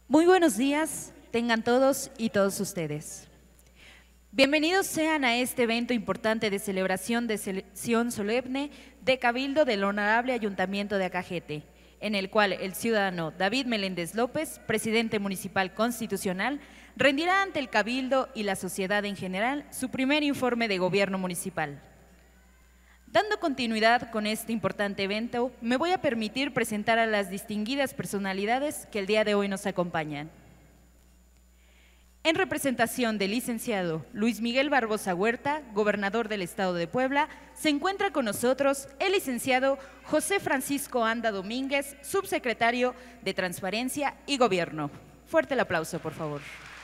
Muy buenos días, tengan todos y todos ustedes. Bienvenidos sean a este evento importante de celebración de sesión solemne de Cabildo del Honorable Ayuntamiento de Acajete, en el cual el ciudadano David Meléndez López, presidente municipal constitucional, rendirá ante el Cabildo y la sociedad en general su primer informe de gobierno municipal. Dando continuidad con este importante evento, me voy a permitir presentar a las distinguidas personalidades que el día de hoy nos acompañan. En representación del licenciado Luis Miguel Barbosa Huerta, gobernador del Estado de Puebla, se encuentra con nosotros el licenciado José Francisco Anda Domínguez, subsecretario de Transparencia y Gobierno. Fuerte el aplauso, por favor.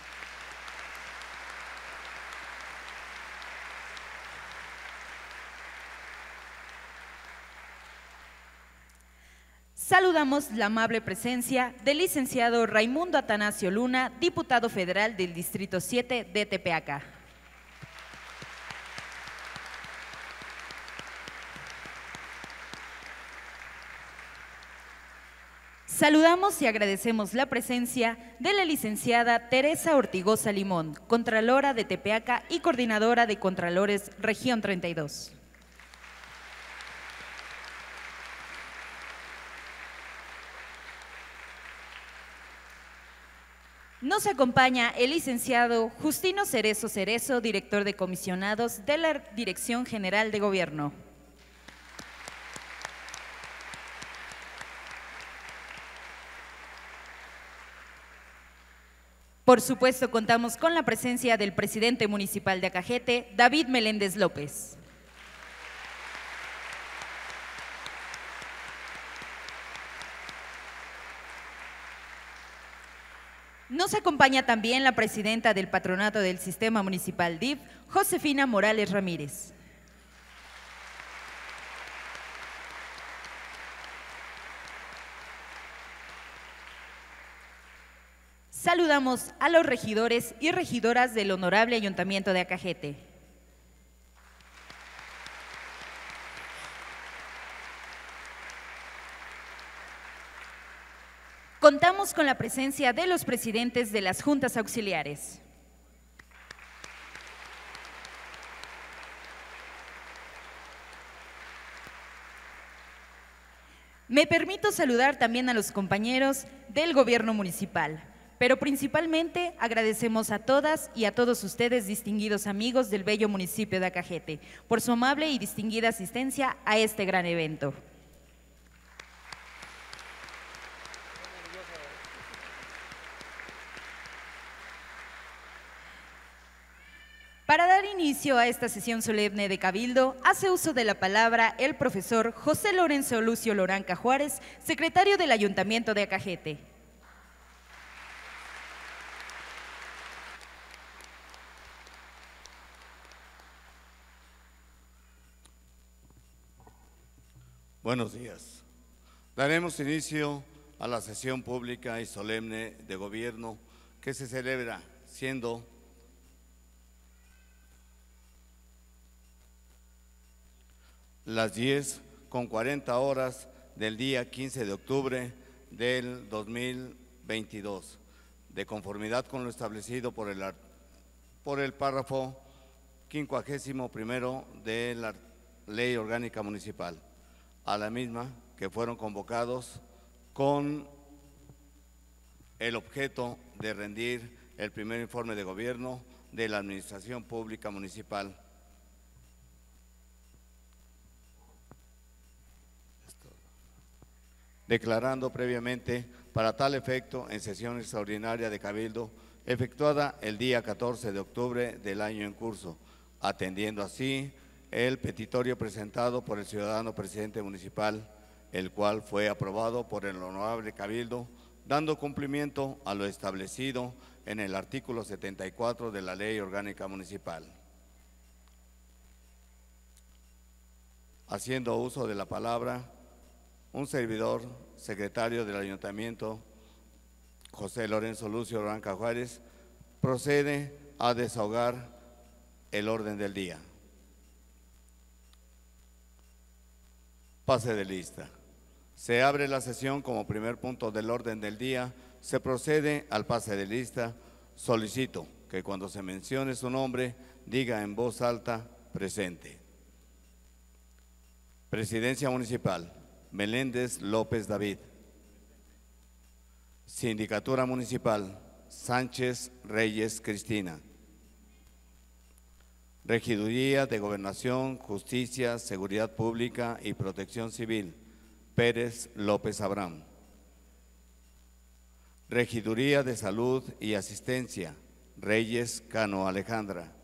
Saludamos la amable presencia del licenciado Raimundo Atanasio Luna, diputado federal del Distrito 7 de Tepeaca. Saludamos y agradecemos la presencia de la licenciada Teresa Ortigosa Limón, Contralora de Tepeaca y Coordinadora de Contralores Región 32. Nos acompaña el licenciado Justino Cerezo Cerezo, director de comisionados de la Dirección General de Gobierno. Por supuesto, contamos con la presencia del presidente municipal de Acajete, David Meléndez López. Nos acompaña también la presidenta del Patronato del Sistema Municipal DIF, Josefina Morales Ramírez. Saludamos a los regidores y regidoras del Honorable Ayuntamiento de Acajete. Contamos con la presencia de los presidentes de las juntas auxiliares. Me permito saludar también a los compañeros del gobierno municipal, pero principalmente agradecemos a todas y a todos ustedes, distinguidos amigos del bello municipio de Acajete, por su amable y distinguida asistencia a este gran evento. Para dar inicio a esta sesión solemne de Cabildo, hace uso de la palabra el profesor José Lorenzo Lucio Loranca Juárez, secretario del Ayuntamiento de Acajete. Buenos días. Daremos inicio a la sesión pública y solemne de gobierno que se celebra siendo las 10:40 del día 15 de octubre del 2022, de conformidad con lo establecido por el párrafo 51º de la Ley Orgánica Municipal, a la misma que fueron convocados con el objeto de rendir el primer informe de gobierno de la Administración Pública Municipal. Declarando previamente para tal efecto en sesión extraordinaria de Cabildo efectuada el día 14 de octubre del año en curso, atendiendo así el petitorio presentado por el ciudadano presidente municipal, el cual fue aprobado por el Honorable Cabildo, dando cumplimiento a lo establecido en el artículo 74 de la Ley Orgánica Municipal. Haciendo uso de la palabra, un servidor, secretario del Ayuntamiento, José Lorenzo Lucio Loranca Juárez, procede a desahogar el orden del día. Pase de lista. Se abre la sesión como primer punto del orden del día se procede al pase de lista. Solicito que cuando se mencione su nombre, diga en voz alta, presente. Presidencia Municipal, Meléndez López David. Sindicatura Municipal, Sánchez Reyes Cristina. Regiduría de Gobernación, Justicia, Seguridad Pública y Protección Civil, Pérez López Abraham. Regiduría de Salud y Asistencia, Reyes Cano Alejandra.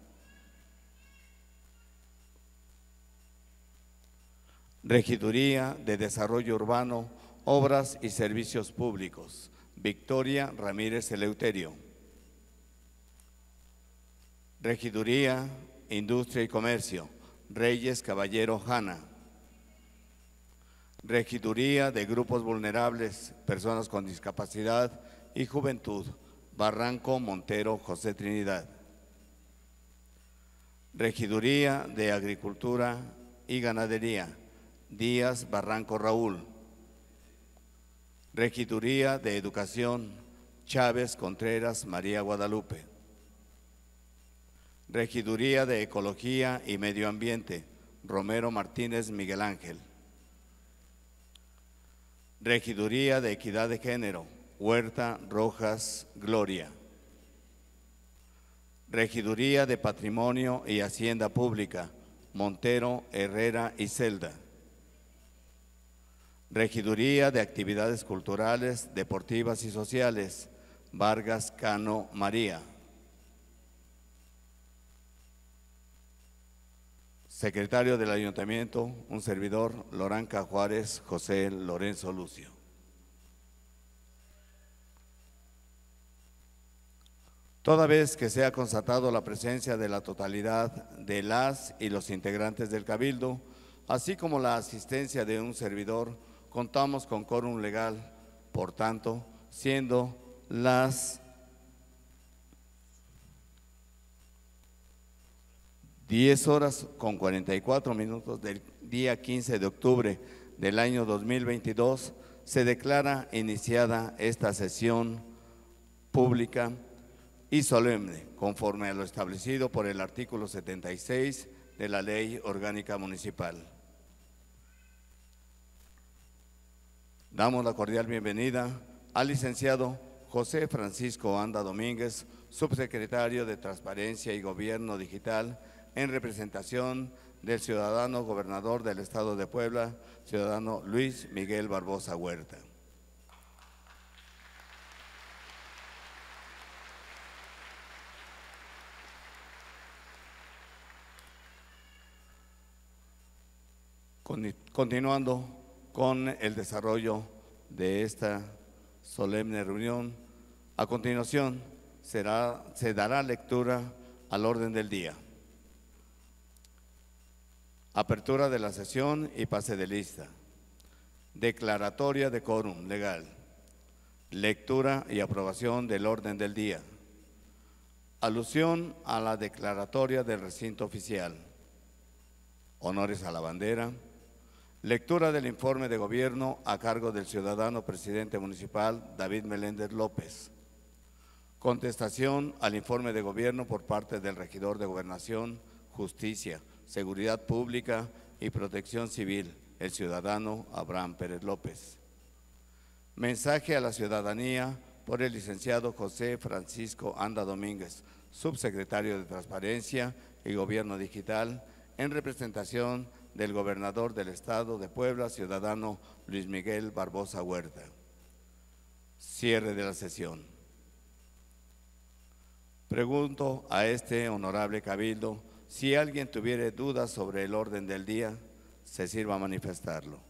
Regiduría de Desarrollo Urbano, Obras y Servicios Públicos, Victoria Ramírez Eleuterio. Regiduría Industria y Comercio, Reyes Caballero Jana. Regiduría de Grupos Vulnerables, Personas con Discapacidad y Juventud, Barranco Montero José Trinidad. Regiduría de Agricultura y Ganadería, Díaz Barranco Raúl. Regiduría de Educación, Chávez Contreras María Guadalupe. Regiduría de Ecología y Medio Ambiente, Romero Martínez Miguel Ángel. Regiduría de Equidad de Género, Huerta Rojas Gloria. Regiduría de Patrimonio y Hacienda Pública, Montero Herrera y Celda. Regiduría de Actividades Culturales, Deportivas y Sociales, Vargas Cano María. Secretario del Ayuntamiento, un servidor, Loranca Juárez José Lorenzo Lucio. Toda vez que sea constatado la presencia de la totalidad de las y los integrantes del Cabildo, así como la asistencia de un servidor, contamos con quórum legal. Por tanto, siendo las 10:44 del día 15 de octubre del año 2022, se declara iniciada esta sesión pública y solemne, conforme a lo establecido por el artículo 76 de la Ley Orgánica Municipal. Damos la cordial bienvenida al licenciado José Francisco Anda Domínguez, subsecretario de Transparencia y Gobierno Digital, en representación del ciudadano gobernador del Estado de Puebla, ciudadano Luis Miguel Barbosa Huerta. Continuando con el desarrollo de esta solemne reunión, a continuación se dará lectura al orden del día. Apertura de la sesión y pase de lista. Declaratoria de quórum legal. Lectura y aprobación del orden del día. Alusión a la declaratoria del recinto oficial. Honores a la bandera. Lectura del informe de gobierno a cargo del ciudadano presidente municipal David Meléndez López. Contestación al informe de gobierno por parte del regidor de Gobernación, Justicia, Seguridad Pública y Protección Civil, el ciudadano Abraham Pérez López. Mensaje a la ciudadanía por el licenciado José Francisco Anda Domínguez, subsecretario de Transparencia y Gobierno Digital, en representación del gobernador del Estado de Puebla, ciudadano Luis Miguel Barbosa Huerta. Cierre de la sesión. Pregunto a este honorable cabildo si alguien tuviere dudas sobre el orden del día, se sirva a manifestarlo.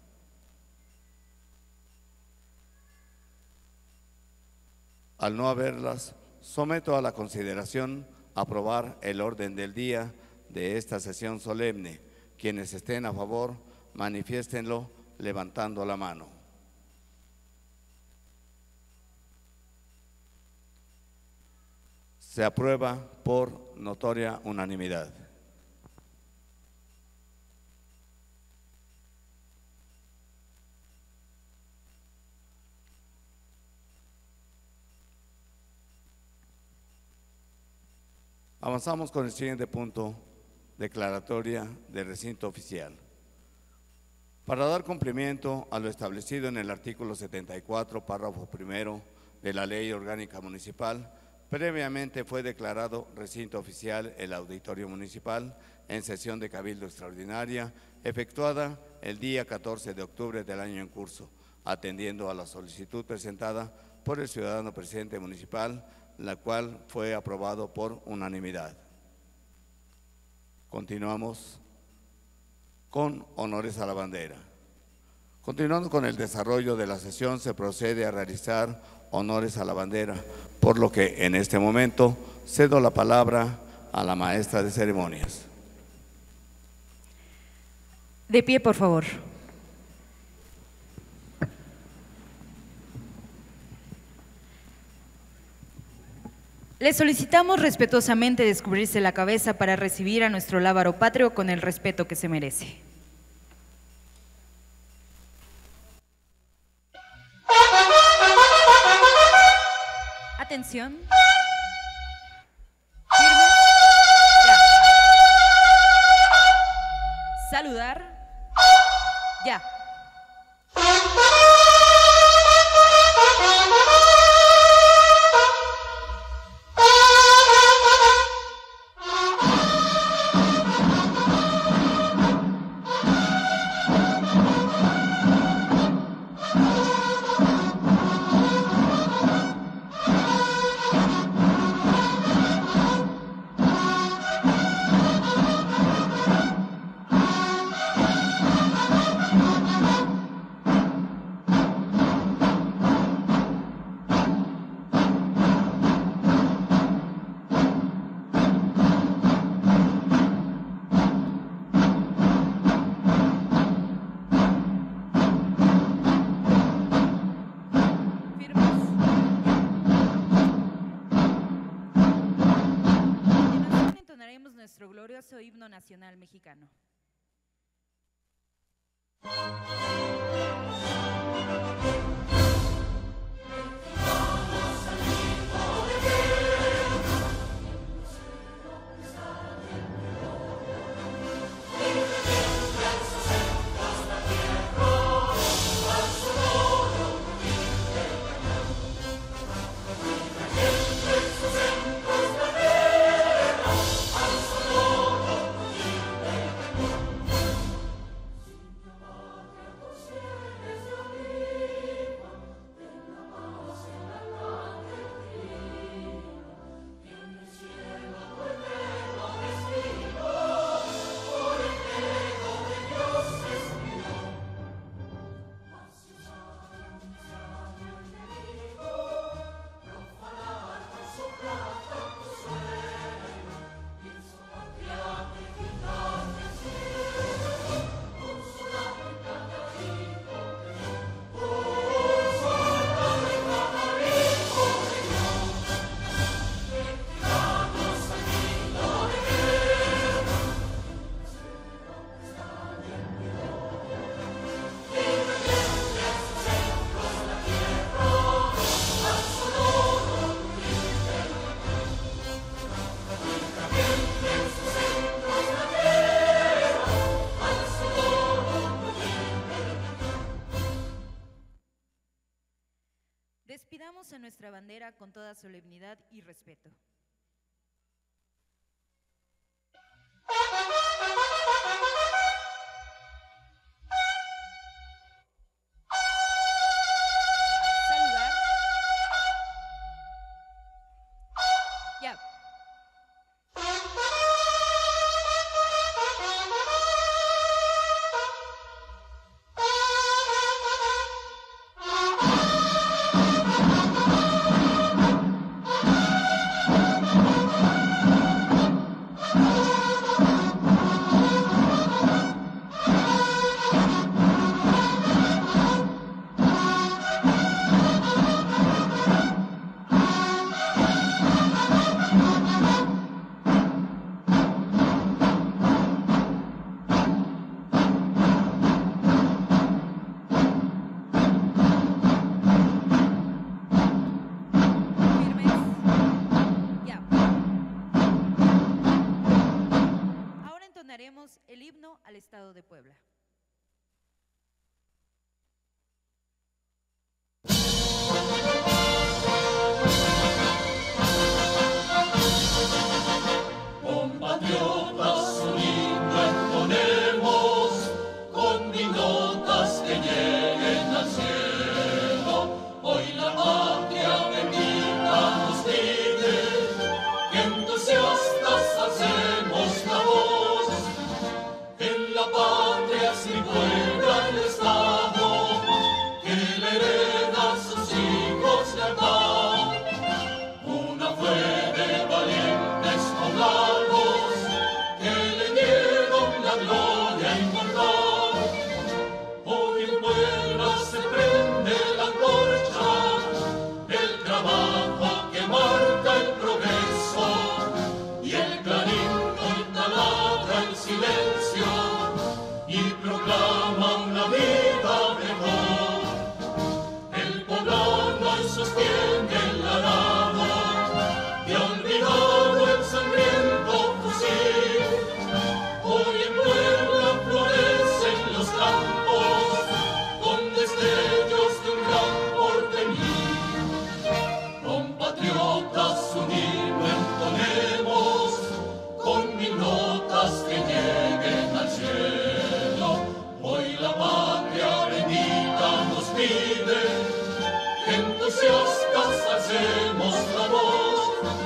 Al no haberlas, someto a la consideración aprobar el orden del día de esta sesión solemne. Quienes estén a favor, manifiéstenlo levantando la mano. Se aprueba por notoria unanimidad. Avanzamos con el siguiente punto, declaratoria de recinto oficial. Para dar cumplimiento a lo establecido en el artículo 74, párrafo primero de la Ley Orgánica Municipal, previamente fue declarado recinto oficial el Auditorio Municipal en sesión de Cabildo Extraordinaria, efectuada el día 14 de octubre del año en curso, atendiendo a la solicitud presentada por el ciudadano presidente municipal, la cual fue aprobado por unanimidad. Continuamos con honores a la bandera. Continuando con el desarrollo de la sesión, se procede a realizar honores a la bandera, por lo que en este momento cedo la palabra a la maestra de ceremonias. De pie, por favor. Le solicitamos respetuosamente descubrirse la cabeza para recibir a nuestro lábaro patrio con el respeto que se merece. Atención. Firmes. Ya. Saludar. Ya. Nuestro glorioso himno nacional mexicano. Despidamos a nuestra bandera con toda solemnidad y respeto. Saludar. Ya. escucharemos el himno al Estado de Puebla. Compatriotas, un himno entonemos, con mil notas que lleguen al cielo. Hoy la patria bendita nos pide, que entusiastas alcemos la voz. En la patria se encuentra el Estado, que le hereda a sus hijos lealtad. Una fe de valientes poblanos que le dieron la gloria inmortal. Hoy en Puebla se prende la antorcha, el trabajo que marca el progreso, y el clarín hoy taladra el silencio y proclama una vida mejor. El poblano hoy sostiene el arado, y ha olvidado el sangriento fusil. Hoy en Puebla florecen los campos, con destellos de un gran porvenir. Compatriotas, un himno entonemos, con mil notas que lleguen al cielo. Hoy la patria bendita nos pide, que entusiastas alcemos la voz.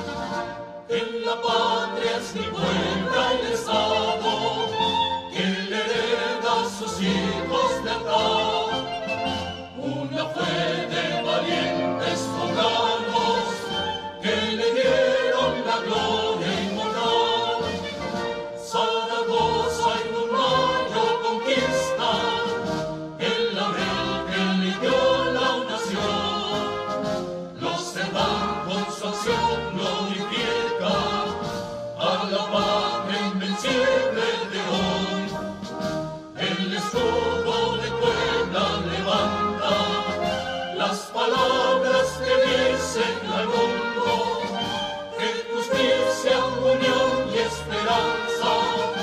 En la patria es mi Puebla el Estado, que le hereda a sus hijos lealtad. Una fe de valientes poblanos, que le dieron la gloria inmortal. Zaragoza en un mayo conquista el laurel que le dio la nación. Los Cerdán con su acción glorifica a la patria invencible de hoy. El escudo de Puebla levanta las palabras que dicen al mundo, que justicia, unión y esperanza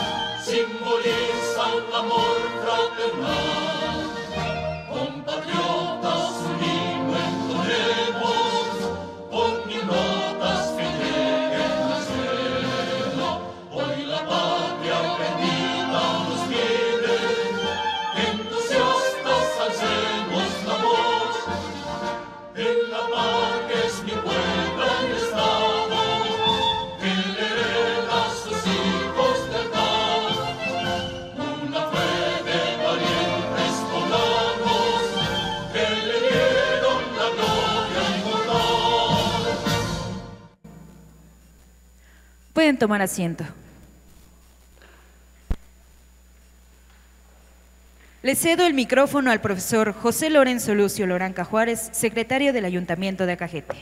simbolizan amor fraternal. Compatriotas, un himno entonemos, con mil notas que lleguen al cielo. Hoy la patria bendita nos pide, que entusiastas alcemos la voz. En la patria es mi Puebla el Estado, que le hereda a sus hijos lealtad. Una fe de valientes poblanos, que le dieron la gloria inmortal. Pueden tomar asiento. Le cedo el micrófono al profesor José Lorenzo Lucio Loranca Juárez, secretario del Ayuntamiento de Acajete.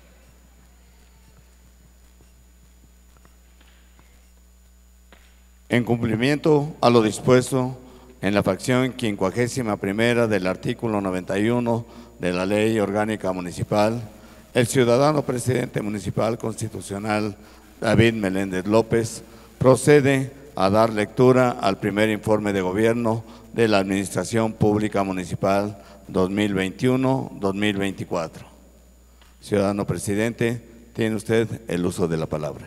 En cumplimiento a lo dispuesto en la fracción 51ª del artículo 91 de la Ley Orgánica Municipal, el ciudadano presidente municipal constitucional David Meléndez López procede a dar lectura al primer informe de gobierno de la Administración Pública Municipal 2021-2024. Ciudadano presidente, tiene usted el uso de la palabra.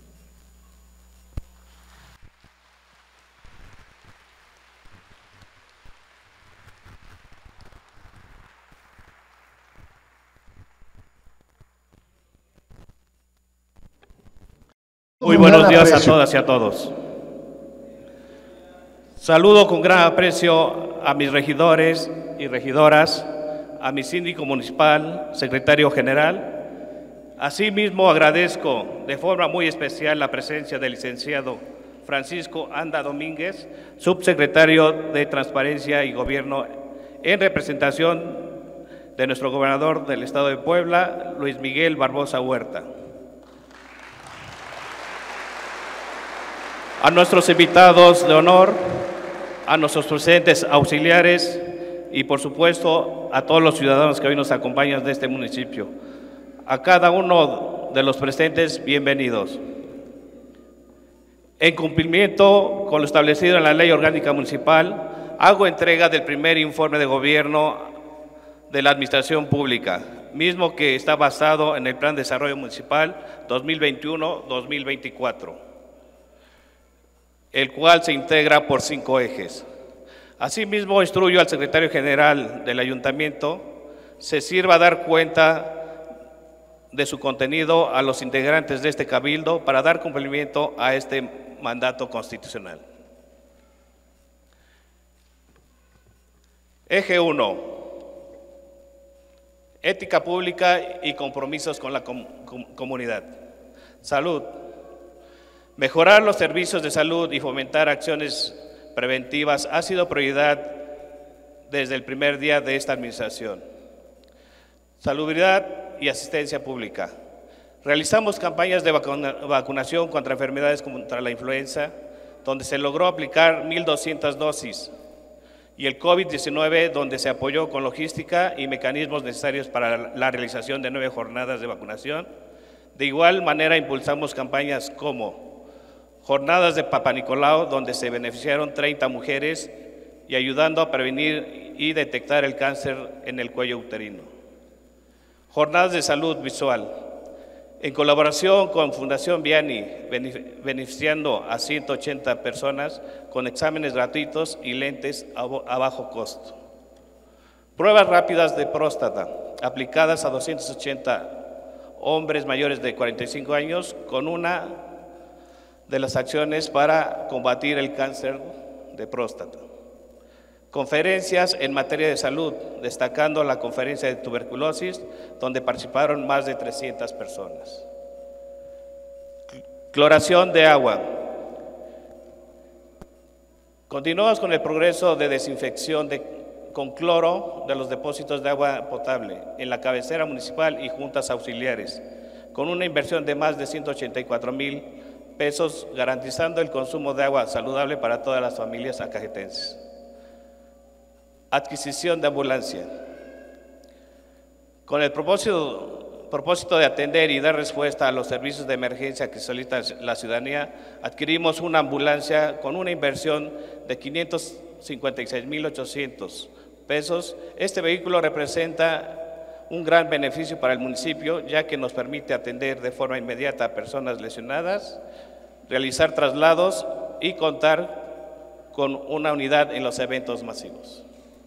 Muy buenos días a todas y a todos. Saludo con gran aprecio a mis regidores y regidoras, a mi síndico municipal, secretario general. Asimismo, agradezco de forma muy especial la presencia del licenciado Francisco Anda Domínguez, subsecretario de Transparencia y Gobierno, en representación de nuestro gobernador del Estado de Puebla, Luis Miguel Barbosa Huerta. A nuestros invitados de honor, a nuestros presidentes auxiliares y, por supuesto, a todos los ciudadanos que hoy nos acompañan de este municipio. A cada uno de los presentes, bienvenidos. En cumplimiento con lo establecido en la Ley Orgánica Municipal, hago entrega del primer informe de gobierno de la Administración Pública, mismo que está basado en el Plan de Desarrollo Municipal 2021-2024, el cual se integra por 5 ejes. Asimismo, instruyo al secretario general del Ayuntamiento se sirva a dar cuenta de su contenido a los integrantes de este cabildo para dar cumplimiento a este mandato constitucional. Eje 1. Ética pública y compromisos con la comunidad. Salud. Mejorar los servicios de salud y fomentar acciones preventivas ha sido prioridad desde el primer día de esta administración. Salubridad y asistencia pública. Realizamos campañas de vacunación contra enfermedades contra la influenza, donde se logró aplicar 1,200 dosis, y el COVID-19, donde se apoyó con logística y mecanismos necesarios para la realización de 9 jornadas de vacunación. De igual manera, impulsamos campañas como jornadas de Papá Nicolau, donde se beneficiaron 30 mujeres y ayudando a prevenir y detectar el cáncer en el cuello uterino. Jornadas de salud visual. En colaboración con Fundación Vianney, beneficiando a 180 personas con exámenes gratuitos y lentes a bajo costo. Pruebas rápidas de próstata, aplicadas a 280 hombres mayores de 45 años, con una de las acciones para combatir el cáncer de próstata. Conferencias en materia de salud, destacando la conferencia de tuberculosis, donde participaron más de 300 personas. Cloración de agua. Continuamos con el progreso de desinfección con cloro de los depósitos de agua potable en la cabecera municipal y juntas auxiliares, con una inversión de más de 184,000 pesos, garantizando el consumo de agua saludable para todas las familias acajetenses. Adquisición de ambulancia. Con el propósito de atender y dar respuesta a los servicios de emergencia que solicita la ciudadanía, adquirimos una ambulancia con una inversión de 556,800 pesos. Este vehículo representa un gran beneficio para el municipio, ya que nos permite atender de forma inmediata a personas lesionadas, realizar traslados y contar con una unidad en los eventos masivos.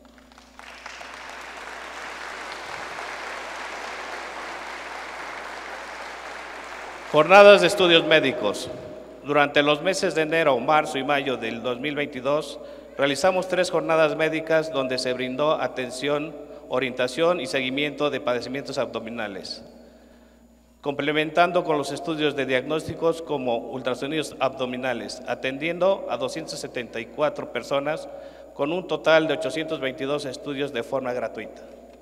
Jornadas de estudios médicos. Durante los meses de enero, marzo y mayo del 2022, realizamos 3 jornadas médicas donde se brindó atención, orientación y seguimiento de padecimientos abdominales, complementando con los estudios de diagnósticos como ultrasonidos abdominales, atendiendo a 274 personas con un total de 822 estudios de forma gratuita.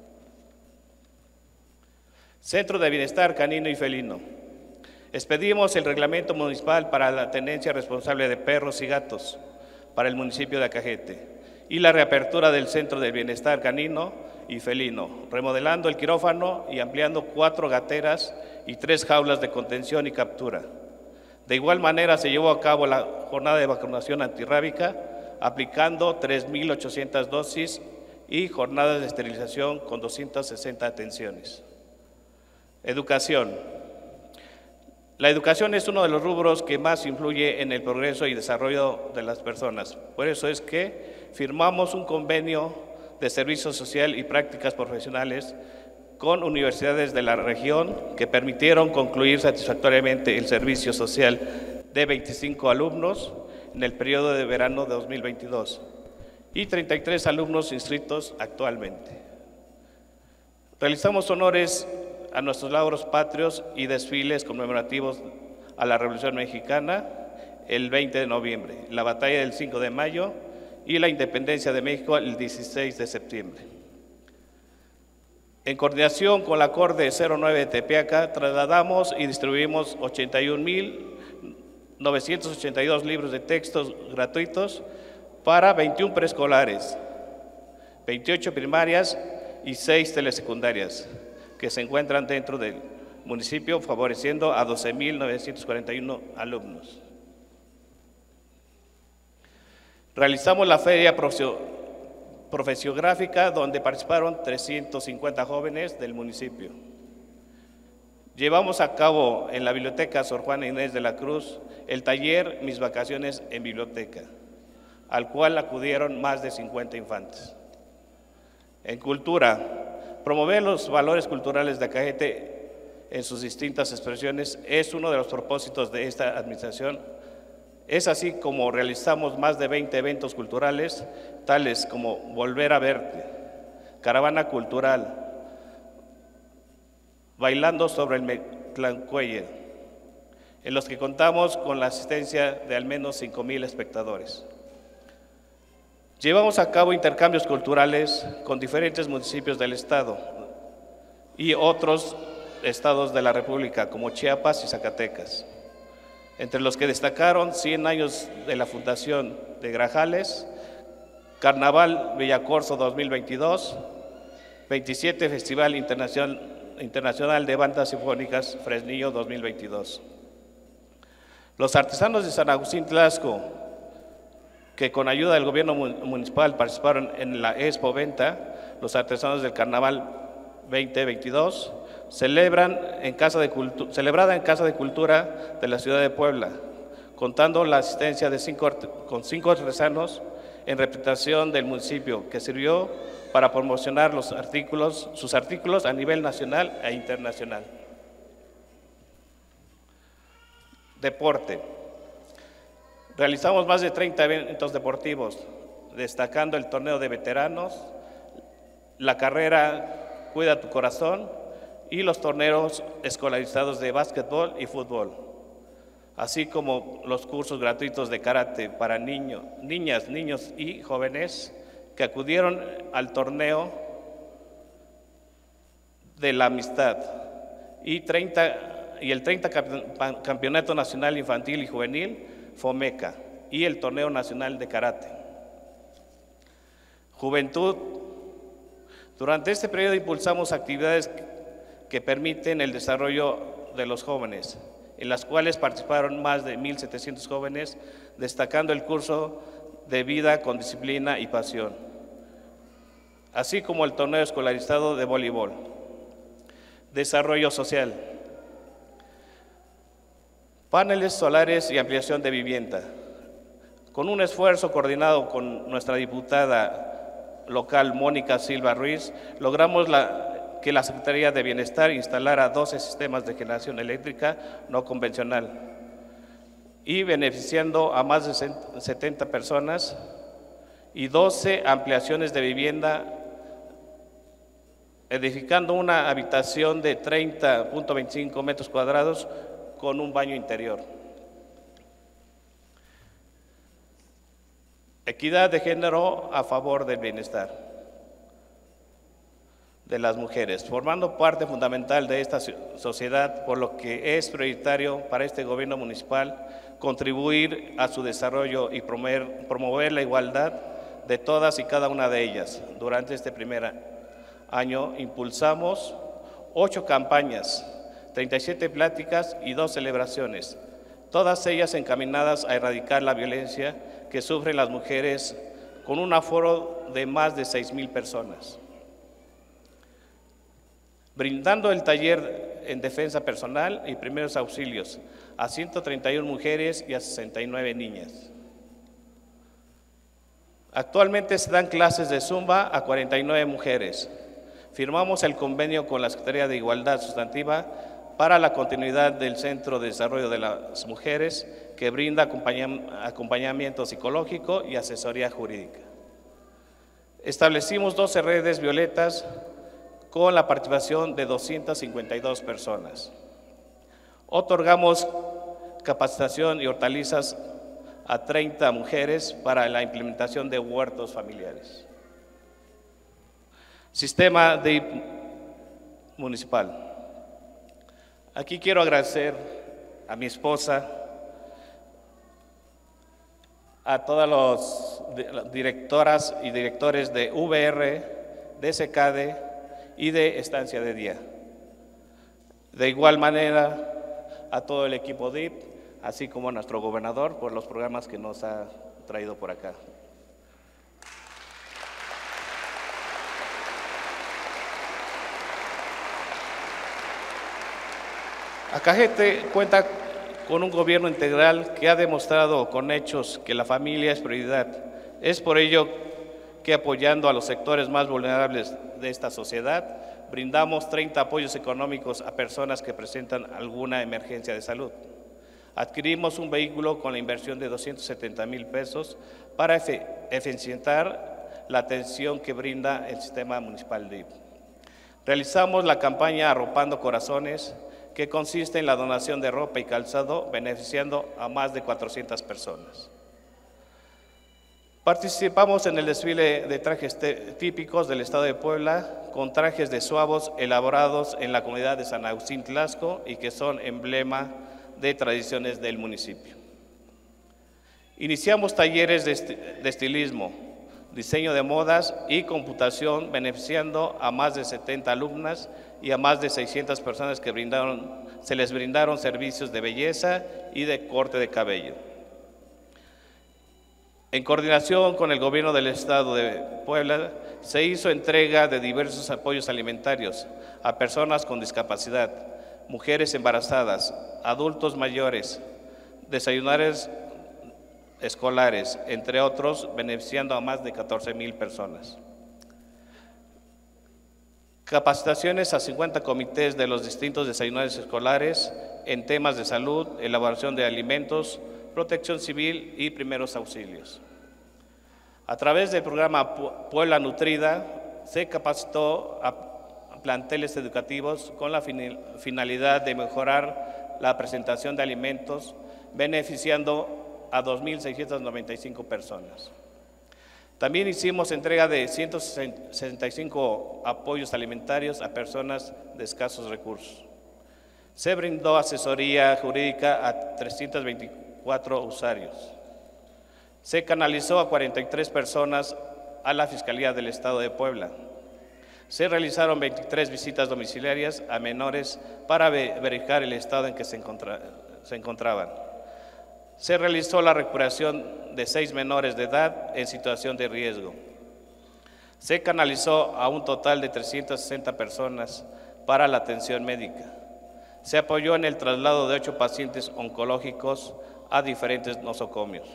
Centro de Bienestar Canino y Felino. Expedimos el reglamento municipal para la tenencia responsable de perros y gatos para el municipio de Acajete y la reapertura del Centro de Bienestar Canino y Felino, remodelando el quirófano y ampliando 4 gateras y 3 jaulas de contención y captura. De igual manera se llevó a cabo la jornada de vacunación antirrábica, aplicando 3,800 dosis y jornadas de esterilización con 260 atenciones. Educación. La educación es uno de los rubros que más influye en el progreso y desarrollo de las personas. Por eso es que firmamos un convenio de servicio social y prácticas profesionales con universidades de la región que permitieron concluir satisfactoriamente el servicio social de 25 alumnos en el periodo de verano de 2022 y 33 alumnos inscritos actualmente. Realizamos honores a nuestros logros patrios y desfiles conmemorativos a la Revolución Mexicana el 20 de noviembre, la batalla del 5 de mayo y la independencia de México el 16 de septiembre. En coordinación con la Acorde 09 de Tepeaca, trasladamos y distribuimos 81,982 libros de textos gratuitos para 21 preescolares, 28 primarias y 6 telesecundarias, que se encuentran dentro del municipio, favoreciendo a 12,941 alumnos. Realizamos la feria profesiográfica donde participaron 350 jóvenes del municipio. Llevamos a cabo en la Biblioteca Sor Juana Inés de la Cruz el taller Mis Vacaciones en Biblioteca, al cual acudieron más de 50 infantes. En cultura, promover los valores culturales de Acajete en sus distintas expresiones es uno de los propósitos de esta administración. Es así como realizamos más de 20 eventos culturales, tales como Volver a Verte, Caravana Cultural, Bailando sobre el Mectlancueye, en los que contamos con la asistencia de al menos 5,000 espectadores. Llevamos a cabo intercambios culturales con diferentes municipios del estado y otros estados de la República, como Chiapas y Zacatecas, entre los que destacaron 100 años de la fundación de Grajales, Carnaval Villacorso 2022, 27 Festival Internacional de Bandas Sinfónicas Fresnillo 2022. Los artesanos de San Agustín Tlaxco, que con ayuda del gobierno municipal participaron en la Expo Venta, los artesanos del Carnaval 2022, celebrada en Casa de Cultura de la ciudad de Puebla, contando la asistencia de 5 artesanos en representación del municipio, que sirvió para promocionar sus artículos a nivel nacional e internacional. Deporte. Realizamos más de 30 eventos deportivos, destacando el torneo de veteranos, la carrera Cuida tu Corazón y los torneos escolarizados de básquetbol y fútbol, así como los cursos gratuitos de karate para niñas, niños y jóvenes que acudieron al torneo de la amistad y el 30 Campeonato Nacional Infantil y Juvenil FOMECA y el Torneo Nacional de Karate. Juventud. Durante este periodo impulsamos actividades que permiten el desarrollo de los jóvenes, en las cuales participaron más de 1,700 jóvenes, destacando el curso de vida con disciplina y pasión, así como el torneo escolarizado de voleibol. Desarrollo social. Paneles solares y ampliación de vivienda. Con un esfuerzo coordinado con nuestra diputada local, Mónica Silva Ruiz, logramos que la Secretaría de Bienestar instalara 12 sistemas de generación eléctrica no convencional y beneficiando a más de 70 personas y 12 ampliaciones de vivienda, edificando una habitación de 30.25 metros cuadrados con un baño interior. Equidad de género a favor del bienestar de las mujeres, formando parte fundamental de esta sociedad, por lo que es prioritario para este gobierno municipal contribuir a su desarrollo y promover la igualdad de todas y cada una de ellas. Durante este primer año impulsamos 8 campañas, 37 pláticas y 2 celebraciones, todas ellas encaminadas a erradicar la violencia que sufren las mujeres, con un aforo de más de 6,000 personas. Brindando el taller en defensa personal y primeros auxilios a 131 mujeres y a 69 niñas. Actualmente se dan clases de Zumba a 49 mujeres. Firmamos el convenio con la Secretaría de Igualdad Sustantiva para la continuidad del Centro de Desarrollo de las Mujeres, que brinda acompañamiento psicológico y asesoría jurídica. Establecimos 12 redes violetas con la participación de 252 personas. Otorgamos capacitación y hortalizas a 30 mujeres para la implementación de huertos familiares. Sistema DIP municipal. Aquí quiero agradecer a mi esposa, a todas las directoras y directores de VR, de SECADE y de Estancia de Día. De igual manera, a todo el equipo DIP, así como a nuestro gobernador por los programas que nos ha traído por acá. Acajete cuenta con un gobierno integral que ha demostrado con hechos que la familia es prioridad. Es por ello que, apoyando a los sectores más vulnerables de esta sociedad, brindamos 30 apoyos económicos a personas que presentan alguna emergencia de salud. Adquirimos un vehículo con la inversión de 270,000 pesos para eficientar la atención que brinda el sistema municipal DIF. Realizamos la campaña Arropando Corazones, que consiste en la donación de ropa y calzado, beneficiando a más de 400 personas. Participamos en el desfile de trajes típicos del estado de Puebla, con trajes de suavos elaborados en la comunidad de San Agustín Tlaxco y que son emblema de tradiciones del municipio. Iniciamos talleres de estilismo, diseño de modas y computación, beneficiando a más de 70 alumnas y a más de 600 personas que se les brindaron servicios de belleza y de corte de cabello. En coordinación con el gobierno del estado de Puebla, se hizo entrega de diversos apoyos alimentarios a personas con discapacidad, mujeres embarazadas, adultos mayores, desayunares escolares, entre otros, beneficiando a más de 14,000 personas. Capacitaciones a 50 comités de los distintos desayunares escolares en temas de salud, elaboración de alimentos, protección civil y primeros auxilios. A través del programa Puebla Nutrida, se capacitó a planteles educativos con la finalidad de mejorar la presentación de alimentos, beneficiando a 2,695 personas. También hicimos entrega de 165 apoyos alimentarios a personas de escasos recursos. Se brindó asesoría jurídica a 324 usuarios. Se canalizó a 43 personas a la Fiscalía del Estado de Puebla. Se realizaron 23 visitas domiciliarias a menores para verificar el estado en que se encontraban. Se realizó la recuperación de 6 menores de edad en situación de riesgo. Se canalizó a un total de 360 personas para la atención médica. Se apoyó en el traslado de 8 pacientes oncológicos a diferentes nosocomios.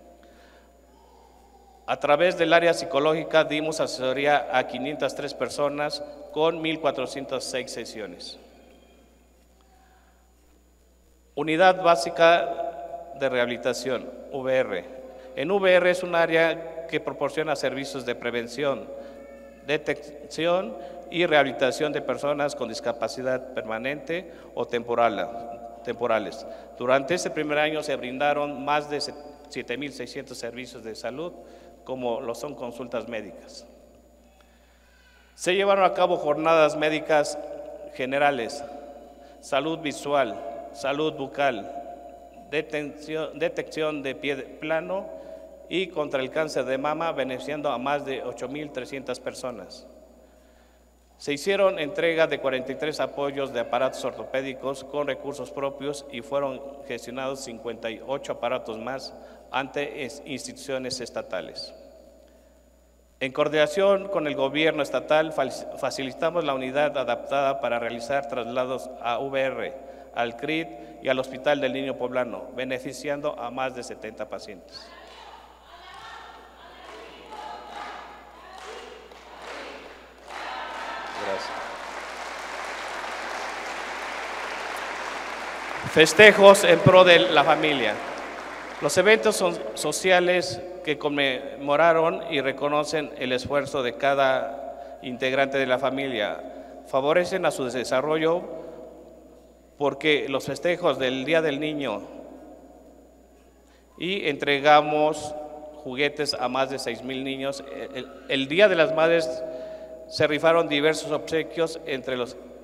A través del área psicológica dimos asesoría a 503 personas con 1,406 sesiones. Unidad Básica de Rehabilitación, VR. En VR es un área que proporciona servicios de prevención, detección y rehabilitación de personas con discapacidad permanente o temporales. Durante este primer año se brindaron más de 7,600 servicios de salud, como lo son consultas médicas. Se llevaron a cabo jornadas médicas generales, salud visual, salud bucal, detección de pie plano y contra el cáncer de mama, beneficiando a más de 8,300 personas. Se hicieron entrega de 43 apoyos de aparatos ortopédicos con recursos propios y fueron gestionados 58 aparatos más ante instituciones estatales. En coordinación con el gobierno estatal, facilitamos la unidad adaptada para realizar traslados a VR, al CRIT y al Hospital del Niño Poblano, beneficiando a más de 70 pacientes. Gracias. Festejos en pro de la familia. Los eventos sociales que conmemoraron y reconocen el esfuerzo de cada integrante de la familia favorecen a su desarrollo, porque los festejos del Día del Niño y entregamos juguetes a más de 6,000 niños. El Día de las Madres se rifaron diversos obsequios, entre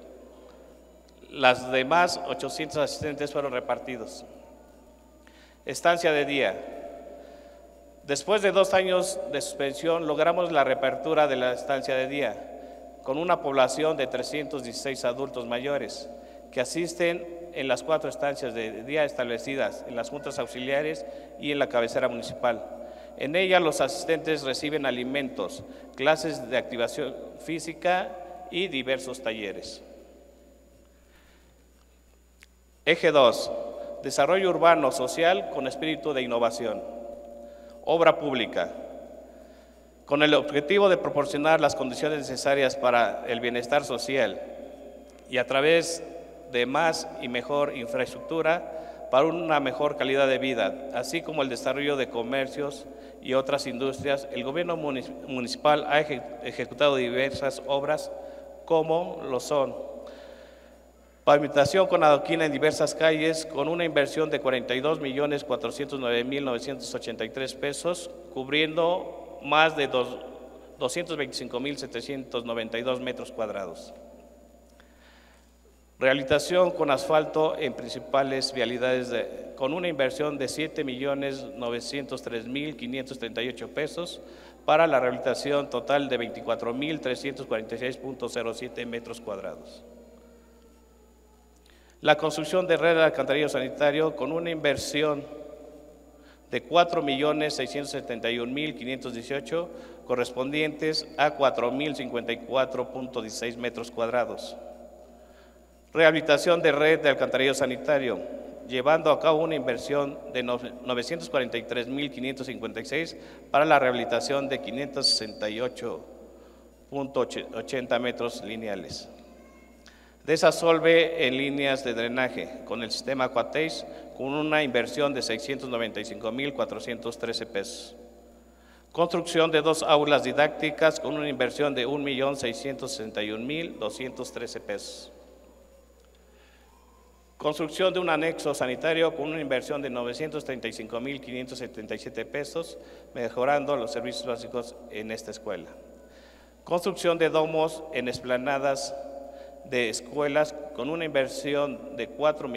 las demás 800 asistentes fueron repartidos. Estancia de día. Después de 2 años de suspensión, logramos la reapertura de la estancia de día, con una población de 316 adultos mayores, que asisten en las 4 estancias de día establecidas en las juntas auxiliares y en la cabecera municipal. En ella los asistentes reciben alimentos, clases de activación física y diversos talleres. Eje 2. Desarrollo urbano social con espíritu de innovación. Obra pública. Con el objetivo de proporcionar las condiciones necesarias para el bienestar social y a través de más y mejor infraestructura para una mejor calidad de vida, así como el desarrollo de comercios y otras industrias, el gobierno municipal ha ejecutado diversas obras como lo son: pavimentación con adoquina en diversas calles con una inversión de 42.409.983 pesos, cubriendo más de 225.792 metros cuadrados. Rehabilitación con asfalto en principales vialidades con una inversión de 7.903.538 pesos para la rehabilitación total de 24.346.07 metros cuadrados. La construcción de red de alcantarillado sanitario con una inversión de 4.671.518 correspondientes a 4.054.16 metros cuadrados. Rehabilitación de red de alcantarillado sanitario, llevando a cabo una inversión de 943.556 para la rehabilitación de 568.80 metros lineales. Desasolve en líneas de drenaje con el sistema Aquateis con una inversión de 695.413 pesos. Construcción de 2 aulas didácticas con una inversión de 1.661.213 pesos. Construcción de un anexo sanitario con una inversión de 935.577 pesos, mejorando los servicios básicos en esta escuela. Construcción de domos en esplanadas de escuelas con una inversión de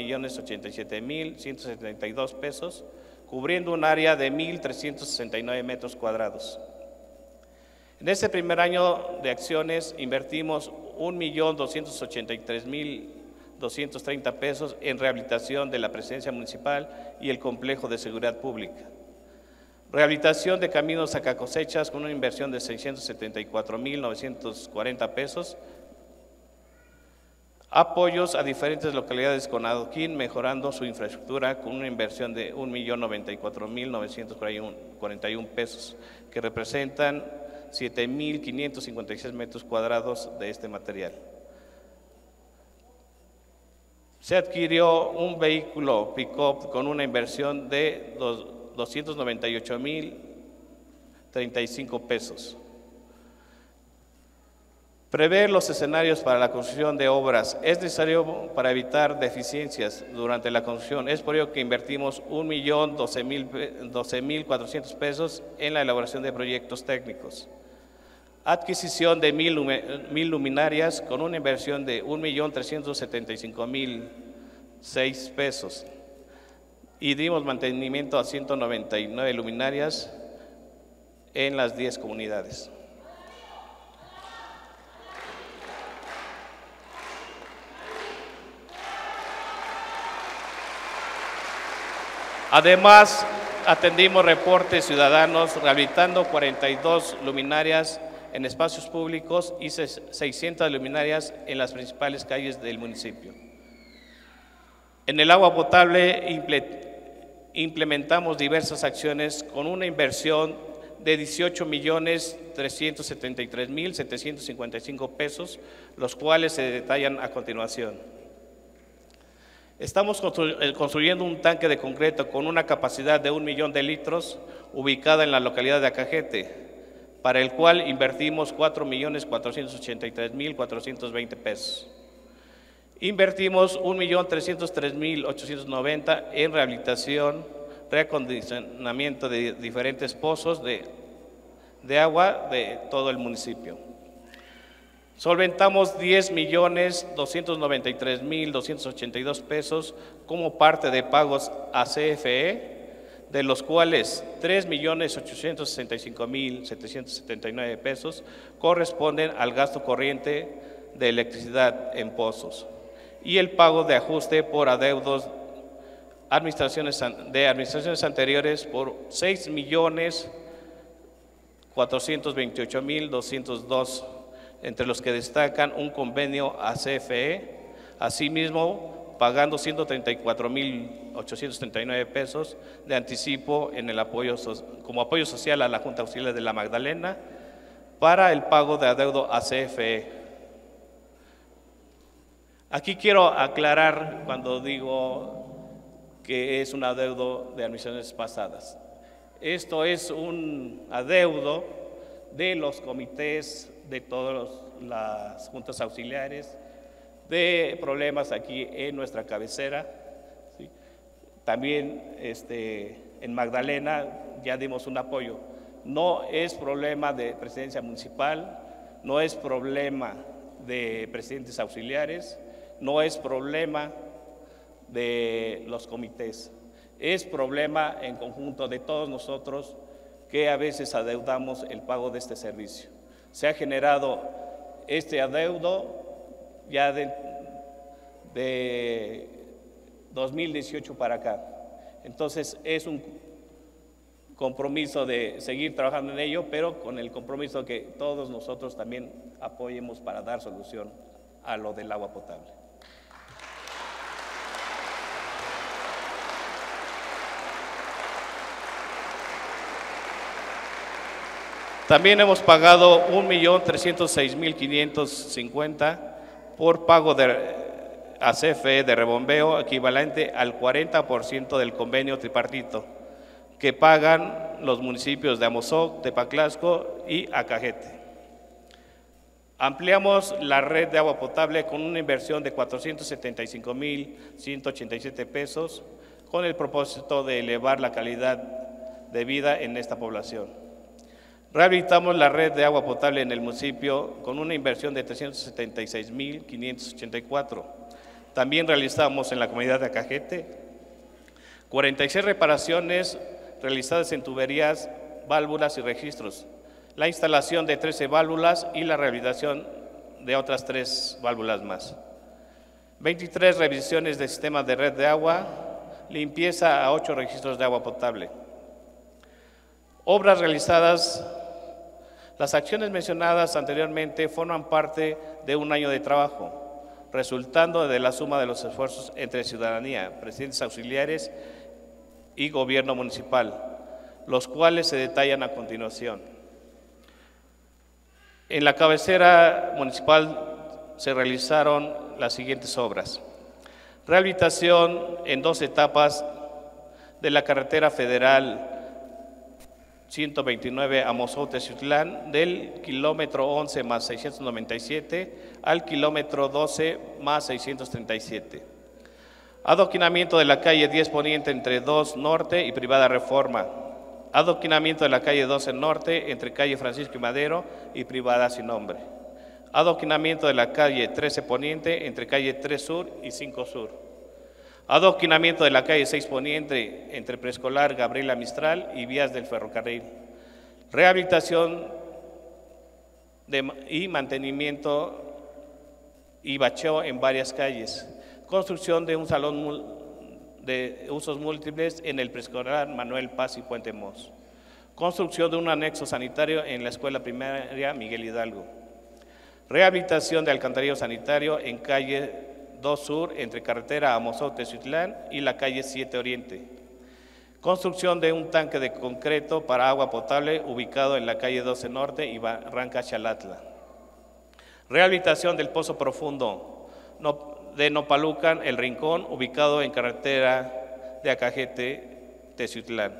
4.087.172 pesos, cubriendo un área de 1.369 metros cuadrados. En este primer año de acciones invertimos 1.283.230 pesos en rehabilitación de la presidencia municipal y el complejo de seguridad pública. Rehabilitación de caminos Sacacosechas con una inversión de 674.940 pesos. Apoyos a diferentes localidades con adoquín, mejorando su infraestructura con una inversión de 1.094.941 pesos, que representan 7.556 metros cuadrados de este material. Se adquirió un vehículo pick-up con una inversión de 298.035 pesos. Prever los escenarios para la construcción de obras es necesario para evitar deficiencias durante la construcción. Es por ello que invertimos 1.012.400 pesos en la elaboración de proyectos técnicos. Adquisición de 1.000 luminarias con una inversión de 1.375.006 pesos. Y dimos mantenimiento a 199 luminarias en las 10 comunidades. Además, atendimos reportes ciudadanos rehabilitando 42 luminarias en espacios públicos y 600 luminarias en las principales calles del municipio. En el agua potable implementamos diversas acciones con una inversión de 18.373.755 pesos, los cuales se detallan a continuación. Estamos construyendo un tanque de concreto con una capacidad de 1 millón de litros ubicada en la localidad de Acajete, para el cual invertimos 4.483.420 pesos. Invertimos 1.303.890 en rehabilitación, reacondicionamiento de diferentes pozos de agua de todo el municipio. Solventamos 10.293.282 pesos como parte de pagos a CFE, de los cuales 3.865.779 pesos corresponden al gasto corriente de electricidad en pozos y el pago de ajuste por adeudos de administraciones anteriores por 6.428.202, entre los que destacan un convenio a CFE, asimismo pagando 134,839 pesos de anticipo en el como apoyo social a la Junta Auxiliar de la Magdalena para el pago de adeudo a CFE. Aquí quiero aclarar cuando digo que es un adeudo de administraciones pasadas. Esto es un adeudo de los comités de todas las juntas auxiliares, de problemas aquí en nuestra cabecera, ¿sí? También en Magdalena ya dimos un apoyo. No es problema de presidencia municipal, no es problema de presidentes auxiliares, no es problema de los comités, es problema en conjunto de todos nosotros que a veces adeudamos el pago de este servicio. Se ha generado este adeudo ya de 2018 para acá. Entonces es un compromiso de seguir trabajando en ello, pero con el compromiso que todos nosotros también apoyemos para dar solución a lo del agua potable. También hemos pagado 1,306,550 por pago a CFE de rebombeo, equivalente al 40% del convenio tripartito que pagan los municipios de Amozoc, Tepaclasco y Acajete. Ampliamos la red de agua potable con una inversión de 475,187 pesos con el propósito de elevar la calidad de vida en esta población. Rehabilitamos la red de agua potable en el municipio con una inversión de 376,584. También realizamos en la comunidad de Acajete 46 reparaciones realizadas en tuberías, válvulas y registros, la instalación de 13 válvulas y la rehabilitación de otras 3 válvulas más. 23 revisiones de sistemas de red de agua, limpieza a 8 registros de agua potable. Obras realizadas. Las acciones mencionadas anteriormente forman parte de un año de trabajo, resultando de la suma de los esfuerzos entre ciudadanía, presidentes auxiliares y gobierno municipal, los cuales se detallan a continuación. En la cabecera municipal se realizaron las siguientes obras: rehabilitación en 2 etapas de la carretera federal 129 Amozoc-Teciutlán, del kilómetro 11 más 697 al kilómetro 12 más 637. Adoquinamiento de la calle 10 Poniente entre 2 Norte y Privada Reforma. Adoquinamiento de la calle 12 Norte entre calle Francisco y Madero y Privada Sin Nombre. Adoquinamiento de la calle 13 Poniente entre calle 3 Sur y 5 Sur. Adoquinamiento de la calle 6 Poniente entre Preescolar Gabriela Mistral y vías del ferrocarril. Rehabilitación y mantenimiento y bacheo en varias calles. Construcción de un salón de usos múltiples en el Preescolar Manuel Paz y Puente Mos. Construcción de un anexo sanitario en la Escuela Primaria Miguel Hidalgo. Rehabilitación de alcantarillado sanitario en calle 2 Sur, entre carretera Amozoc-Teciutlán y la calle 7 Oriente. Construcción de un tanque de concreto para agua potable ubicado en la calle 12 Norte y Barranca Xalatla. Rehabilitación del pozo profundo de Nopalucan, El Rincón, ubicado en carretera de Acajete-Teciutlán.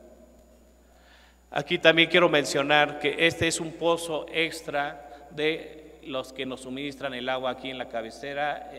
Aquí también quiero mencionar que este es un pozo extra de los que nos suministran el agua aquí en la cabecera,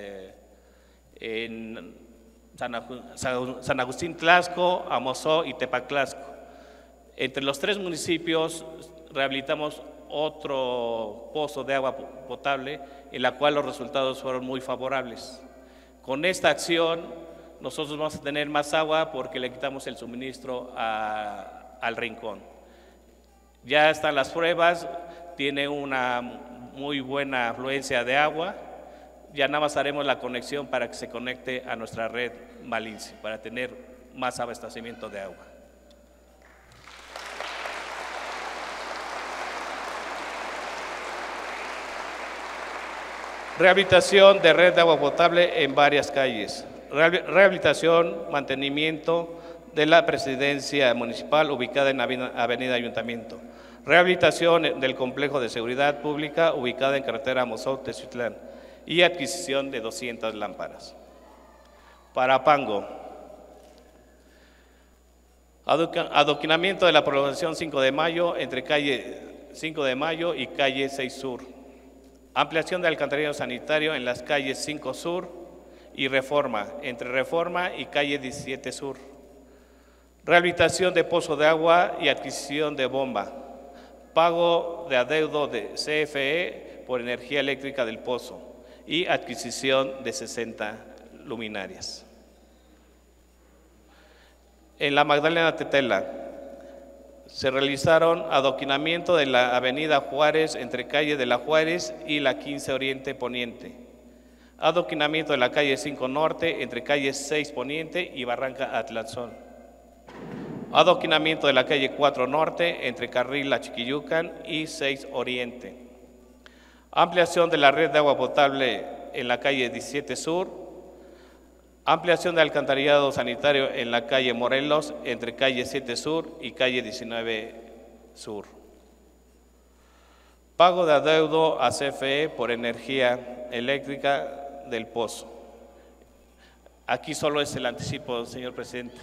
en San Agustín Tlaxco, Amozoc y Tepaclasco. Entre los 3 municipios rehabilitamos otro pozo de agua potable, en la cual los resultados fueron muy favorables. Con esta acción nosotros vamos a tener más agua porque le quitamos el suministro al Rincón. Ya están las pruebas, tiene una muy buena afluencia de agua. Ya nada más haremos la conexión para que se conecte a nuestra red Malince, para tener más abastecimiento de agua. Rehabilitación de red de agua potable en varias calles. Rehabilitación, mantenimiento de la presidencia municipal ubicada en Avenida Ayuntamiento. Rehabilitación del complejo de seguridad pública ubicada en carretera Mozoc-Teziutlán y adquisición de 200 lámparas. Parapango. Adoquinamiento de la prolongación 5 de Mayo entre calle 5 de Mayo y calle 6 Sur. Ampliación del alcantarillado sanitario en las calles 5 Sur y Reforma, entre Reforma y calle 17 Sur. Rehabilitación de pozo de agua y adquisición de bomba. Pago de adeudo de CFE por energía eléctrica del pozo y adquisición de 60 luminarias. En la Magdalena Tetela se realizaron adoquinamiento de la avenida Juárez entre calle de la Juárez y la 15 Oriente Poniente. Adoquinamiento de la calle 5 Norte entre calle 6 Poniente y Barranca Atlatzón. Adoquinamiento de la calle 4 Norte entre Carril La Chiquiyucan y 6 Oriente. Ampliación de la red de agua potable en la calle 17 Sur. Ampliación de alcantarillado sanitario en la calle Morelos entre calle 7 Sur y calle 19 Sur. Pago de adeudo a CFE por energía eléctrica del pozo. Aquí solo es el anticipo, señor presidente.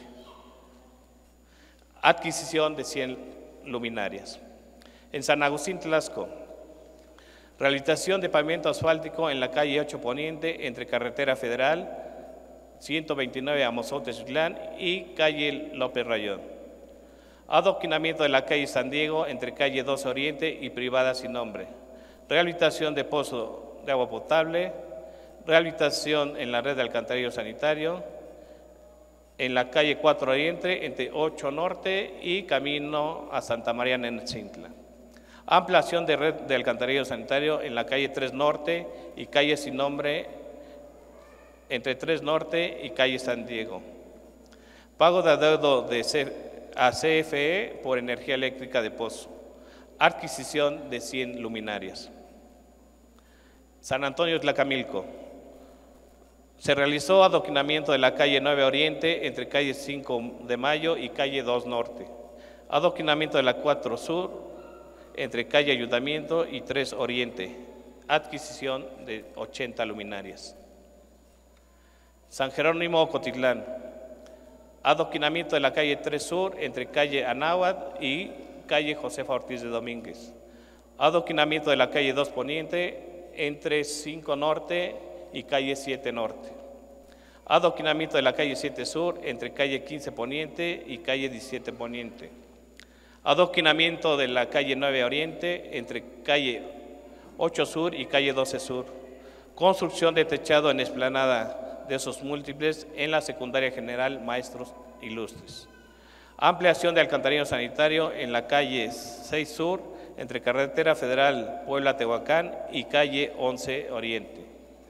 Adquisición de 100 luminarias. En San Agustín Tlaxco, rehabilitación de pavimento asfáltico en la calle 8 Poniente entre Carretera Federal 129 a Mozoc-Teziutlán y calle López Rayón. Adoquinamiento de la calle San Diego entre calle 12 Oriente y Privada Sin Nombre. Rehabilitación de pozo de agua potable. Rehabilitación en la red de alcantarillado sanitario en la calle 4 Oriente entre 8 Norte y camino a Santa María Nenecintla. Ampliación de red de alcantarillado sanitario en la calle 3 Norte y calle Sin Nombre entre 3 Norte y calle San Diego. Pago de adeudo a CFE por energía eléctrica de pozo. Adquisición de 100 luminarias. San Antonio Tlacamilco. Se realizó adoquinamiento de la calle 9 Oriente entre calle 5 de Mayo y calle 2 Norte. Adoquinamiento de la 4 Sur entre calle Ayuntamiento y 3 Oriente. Adquisición de 80 luminarias. San Jerónimo Ocotitlán. Adoquinamiento de la calle 3 Sur entre calle Anáhuac y calle Josefa Ortiz de Domínguez. Adoquinamiento de la calle 2 Poniente entre 5 Norte y calle 7 Norte. Adoquinamiento de la calle 7 Sur entre calle 15 Poniente y calle 17 Poniente. Adoquinamiento de la calle 9 Oriente entre calle 8 Sur y calle 12 Sur. Construcción de techado en explanada de esos múltiples en la Secundaria General Maestros Ilustres. Ampliación de alcantarillado sanitario en la calle 6 Sur entre Carretera Federal Puebla-Tehuacán y calle 11 Oriente.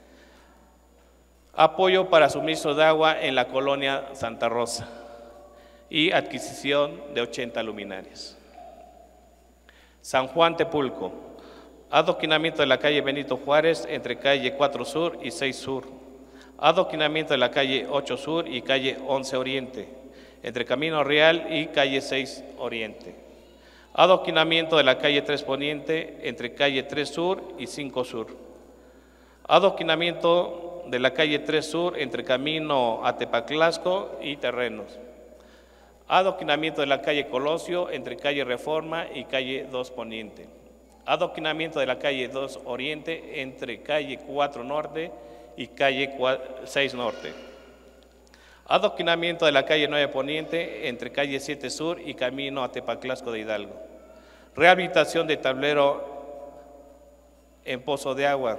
Apoyo para suministro de agua en la colonia Santa Rosa y adquisición de 80 luminarias. San Juan Tepulco. Adoquinamiento de la calle Benito Juárez entre calle 4 Sur y 6 Sur. Adoquinamiento de la calle 8 Sur y calle 11 Oriente entre Camino Real y calle 6 Oriente. Adoquinamiento de la calle 3 Poniente entre calle 3 Sur y 5 Sur. Adoquinamiento de la calle 3 Sur entre camino a Tepaclasco y terrenos. Adoquinamiento de la calle Colosio entre calle Reforma y calle 2 Poniente. Adoquinamiento de la calle 2 Oriente entre calle 4 Norte y calle 6 Norte. Adoquinamiento de la calle 9 Poniente entre calle 7 Sur y camino a Tepaclasco de Hidalgo. Rehabilitación de tablero en pozo de agua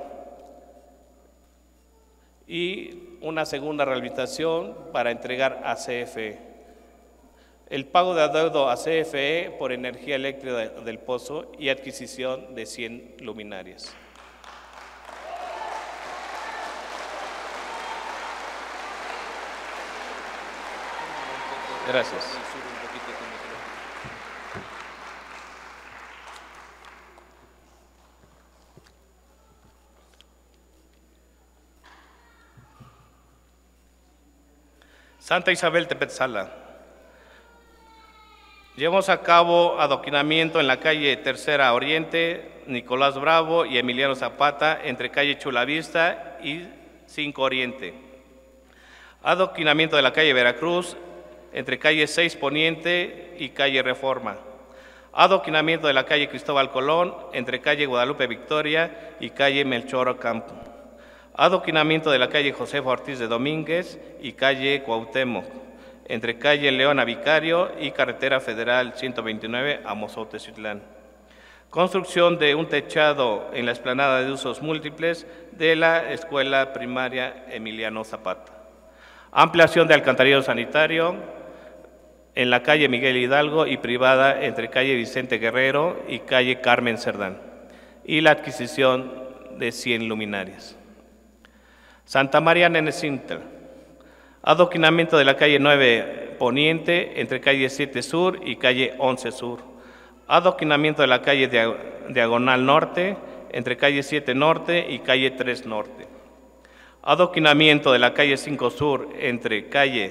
y una segunda rehabilitación para entregar a CFE. El pago de adeudo a CFE por energía eléctrica del pozo y adquisición de 100 luminarias. Gracias. Santa Isabel Tepetzala. Llevamos a cabo adoquinamiento en la calle Tercera Oriente, Nicolás Bravo y Emiliano Zapata, entre calle Chulavista y 5 Oriente. Adoquinamiento de la calle Veracruz, entre calle 6 Poniente y calle Reforma. Adoquinamiento de la calle Cristóbal Colón, entre calle Guadalupe Victoria y calle Melchor Ocampo. Adoquinamiento de la calle Josefa Ortiz de Domínguez y calle Cuauhtémoc, entre calle Leona Vicario y carretera federal 129 a Mozoteziutlán. Construcción de un techado en la explanada de usos múltiples de la Escuela Primaria Emiliano Zapata. Ampliación de alcantarillado sanitario en la calle Miguel Hidalgo y privada entre calle Vicente Guerrero y calle Carmen Cerdán. Y la adquisición de 100 luminarias. Santa María Nenecintla. Adoquinamiento de la calle 9 Poniente entre calle 7 Sur y calle 11 Sur. Adoquinamiento de la calle Diagonal Norte entre calle 7 Norte y calle 3 Norte. Adoquinamiento de la calle 5 Sur entre calle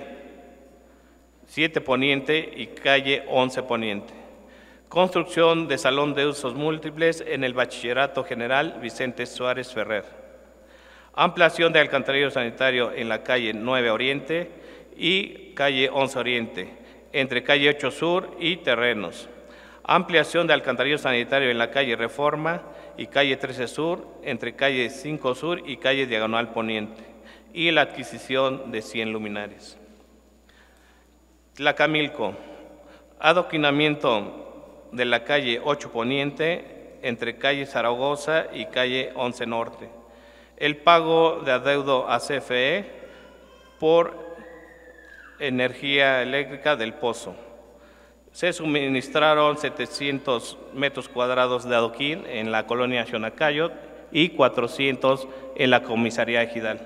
7 Poniente y calle 11 Poniente. Construcción de salón de usos múltiples en el Bachillerato General Vicente Suárez Ferrer. Ampliación de alcantarillado sanitario en la calle 9 Oriente y calle 11 Oriente, entre calle 8 Sur y terrenos. Ampliación de alcantarillado sanitario en la calle Reforma y calle 13 Sur, entre calle 5 Sur y calle Diagonal Poniente. Y la adquisición de 100 luminarias. Tlacamilco. Adoquinamiento de la calle 8 Poniente, entre calle Zaragoza y calle 11 Norte. El pago de adeudo a CFE por energía eléctrica del pozo. Se suministraron 700 metros cuadrados de adoquín en la colonia Xonacayot y 400 en la comisaría Ejidal.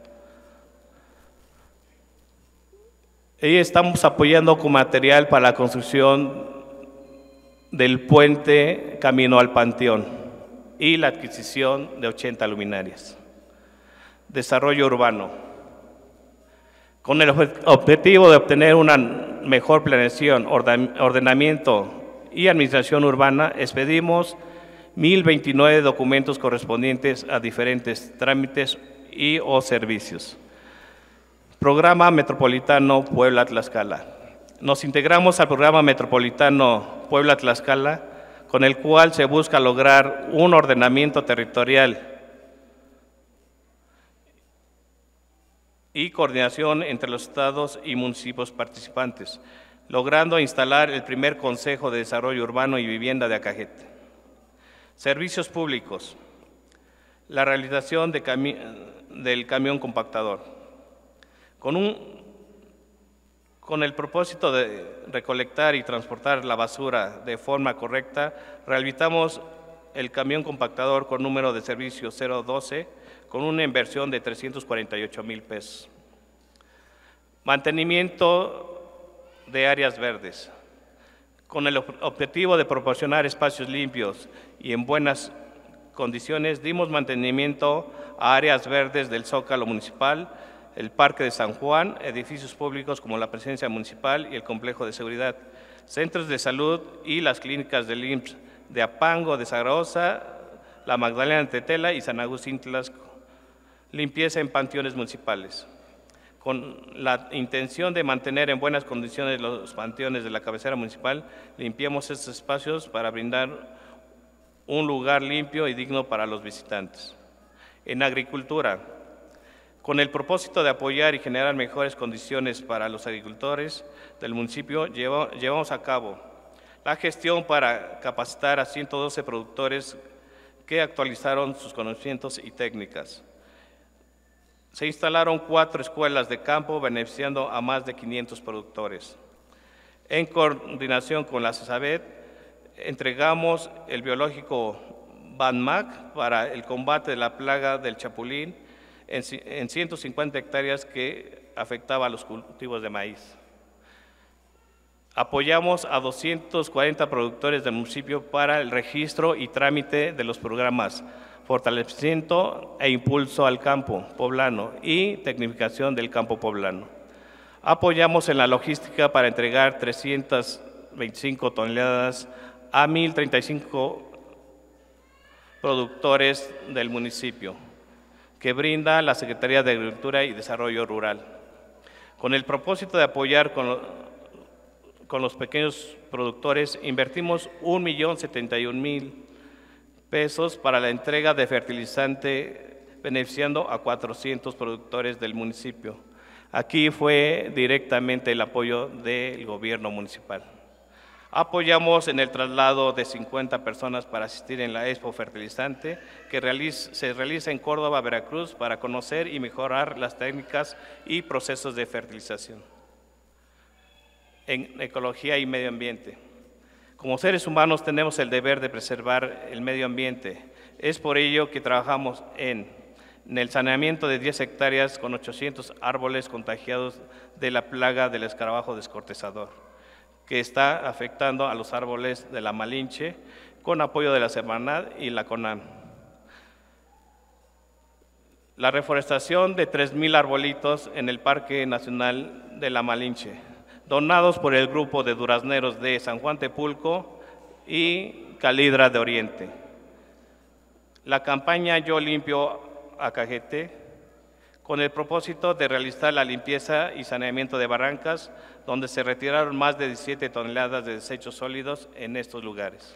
Y estamos apoyando con material para la construcción del puente camino al Panteón y la adquisición de 80 luminarias. Desarrollo urbano. Con el objetivo de obtener una mejor planeación, ordenamiento y administración urbana, expedimos 1,029 documentos correspondientes a diferentes trámites y o servicios. Programa Metropolitano Puebla-Tlaxcala. Nos integramos al Programa Metropolitano Puebla-Tlaxcala, con el cual se busca lograr un ordenamiento territorial y coordinación entre los estados y municipios participantes, logrando instalar el primer Consejo de Desarrollo Urbano y Vivienda de Acajete. Servicios públicos. La realización del camión compactador. Con el propósito de recolectar y transportar la basura de forma correcta, rehabilitamos el camión compactador con número de servicio 012, con una inversión de 348,000 pesos. Mantenimiento de áreas verdes. Con el objetivo de proporcionar espacios limpios y en buenas condiciones, dimos mantenimiento a áreas verdes del Zócalo Municipal, el Parque de San Juan, edificios públicos como la Presidencia Municipal y el Complejo de Seguridad, centros de salud y las clínicas del IMSS de Apango, de Zaragoza, La Magdalena de Tetela y San Agustín Tlaxco. Limpieza en panteones municipales. Con la intención de mantener en buenas condiciones los panteones de la cabecera municipal, limpiamos estos espacios para brindar un lugar limpio y digno para los visitantes. En agricultura, con el propósito de apoyar y generar mejores condiciones para los agricultores del municipio, llevamos a cabo la gestión para capacitar a 112 productores que actualizaron sus conocimientos y técnicas. Se instalaron 4 escuelas de campo beneficiando a más de 500 productores. En coordinación con la CESABET, entregamos el biológico Banmac para el combate de la plaga del chapulín en 150 hectáreas que afectaba a los cultivos de maíz. Apoyamos a 240 productores del municipio para el registro y trámite de los programas Fortalecimiento e Impulso al Campo Poblano y Tecnificación del Campo Poblano. Apoyamos en la logística para entregar 325 toneladas a 1,035 productores del municipio, que brinda la Secretaría de Agricultura y Desarrollo Rural. Con el propósito de apoyar con los pequeños productores, invertimos 1,071,000 pesos para la entrega de fertilizante, beneficiando a 400 productores del municipio. Aquí fue directamente el apoyo del gobierno municipal. Apoyamos en el traslado de 50 personas para asistir en la Expo Fertilizante que se realiza en Córdoba, Veracruz, para conocer y mejorar las técnicas y procesos de fertilización. En ecología y medio ambiente. Como seres humanos tenemos el deber de preservar el medio ambiente. Es por ello que trabajamos en el saneamiento de 10 hectáreas con 800 árboles contagiados de la plaga del escarabajo descortezador, que está afectando a los árboles de la Malinche, con apoyo de la Semarnat y la CONAM. La reforestación de 3,000 arbolitos en el Parque Nacional de la Malinche, donados por el grupo de durazneros de San Juan Tepulco y Calidra de Oriente. La campaña Yo Limpio Acajete, con el propósito de realizar la limpieza y saneamiento de barrancas, donde se retiraron más de 17 toneladas de desechos sólidos en estos lugares.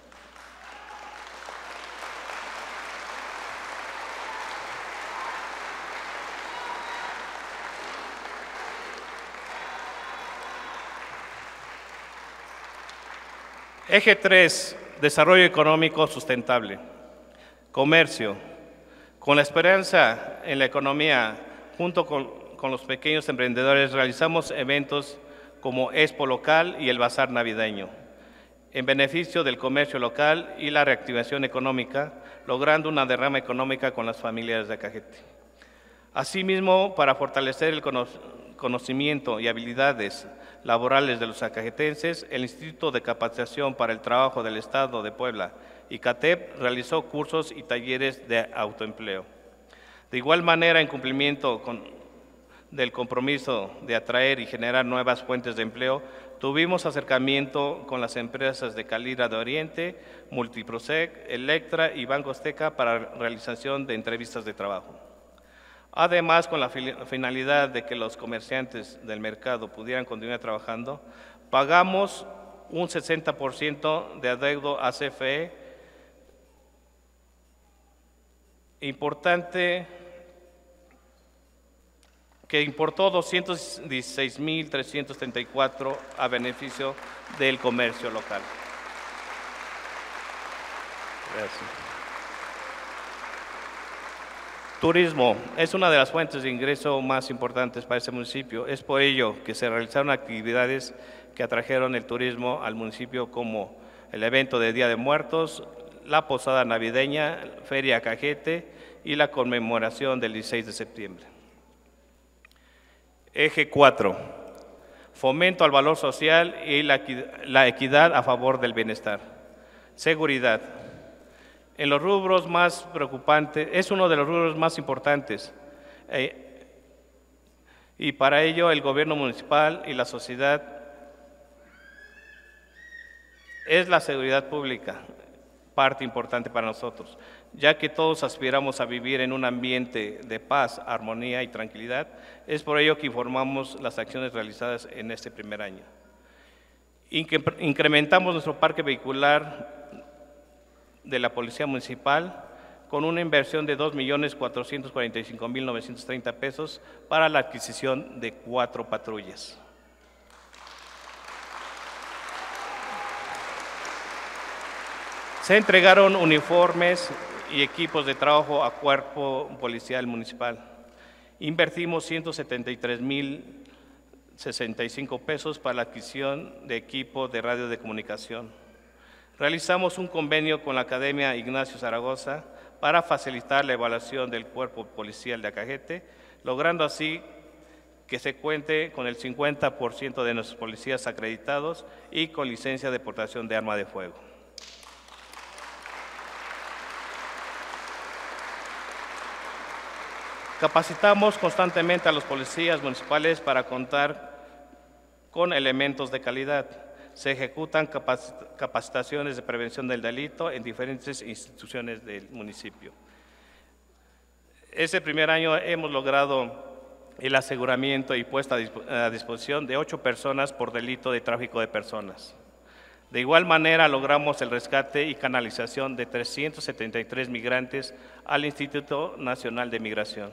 Eje 3, desarrollo económico sustentable. Comercio. Con la esperanza en la economía, junto con los pequeños emprendedores, realizamos eventos como Expo Local y el Bazar Navideño, en beneficio del comercio local y la reactivación económica, logrando una derrama económica con las familias de Acajete. Asimismo, para fortalecer el conocimiento y habilidades laborales de los acajetenses, el Instituto de Capacitación para el Trabajo del Estado de Puebla, ICATEP, realizó cursos y talleres de autoempleo. De igual manera, en cumplimiento del compromiso de atraer y generar nuevas fuentes de empleo, tuvimos acercamiento con las empresas de Calidra de Oriente, Multiprosec, Electra y Banco Azteca para realización de entrevistas de trabajo. Además, con la finalidad de que los comerciantes del mercado pudieran continuar trabajando, pagamos un 60% de adeudo a CFE. Importante, que importó 216,334 a beneficio del comercio local. Gracias. Turismo es una de las fuentes de ingreso más importantes para este municipio. Es por ello que se realizaron actividades que atrajeron el turismo al municipio, como el evento de Día de Muertos, la posada navideña, Feria Acajete y la conmemoración del 16 de septiembre. Eje 4. Fomento al valor social y la equidad a favor del bienestar. Seguridad. En los rubros más preocupantes, es uno de los rubros más importantes, y para ello el gobierno municipal y la sociedad es la seguridad pública, parte importante para nosotros, ya que todos aspiramos a vivir en un ambiente de paz, armonía y tranquilidad. Es por ello que informamos las acciones realizadas en este primer año. Incrementamos nuestro parque vehicular de la Policía Municipal con una inversión de 2,445,930 pesos para la adquisición de 4 patrullas. Se entregaron uniformes y equipos de trabajo a Cuerpo Policial Municipal. Invertimos 173,065 pesos para la adquisición de equipo de radio de comunicación. Realizamos un convenio con la Academia Ignacio Zaragoza para facilitar la evaluación del Cuerpo Policial de Acajete, logrando así que se cuente con el 50% de nuestros policías acreditados y con licencia de portación de arma de fuego. Capacitamos constantemente a los policías municipales para contar con elementos de calidad. Se ejecutan capacitaciones de prevención del delito en diferentes instituciones del municipio. Ese primer año hemos logrado el aseguramiento y puesta a disposición de 8 personas por delito de tráfico de personas. De igual manera, logramos el rescate y canalización de 373 migrantes al Instituto Nacional de Migración.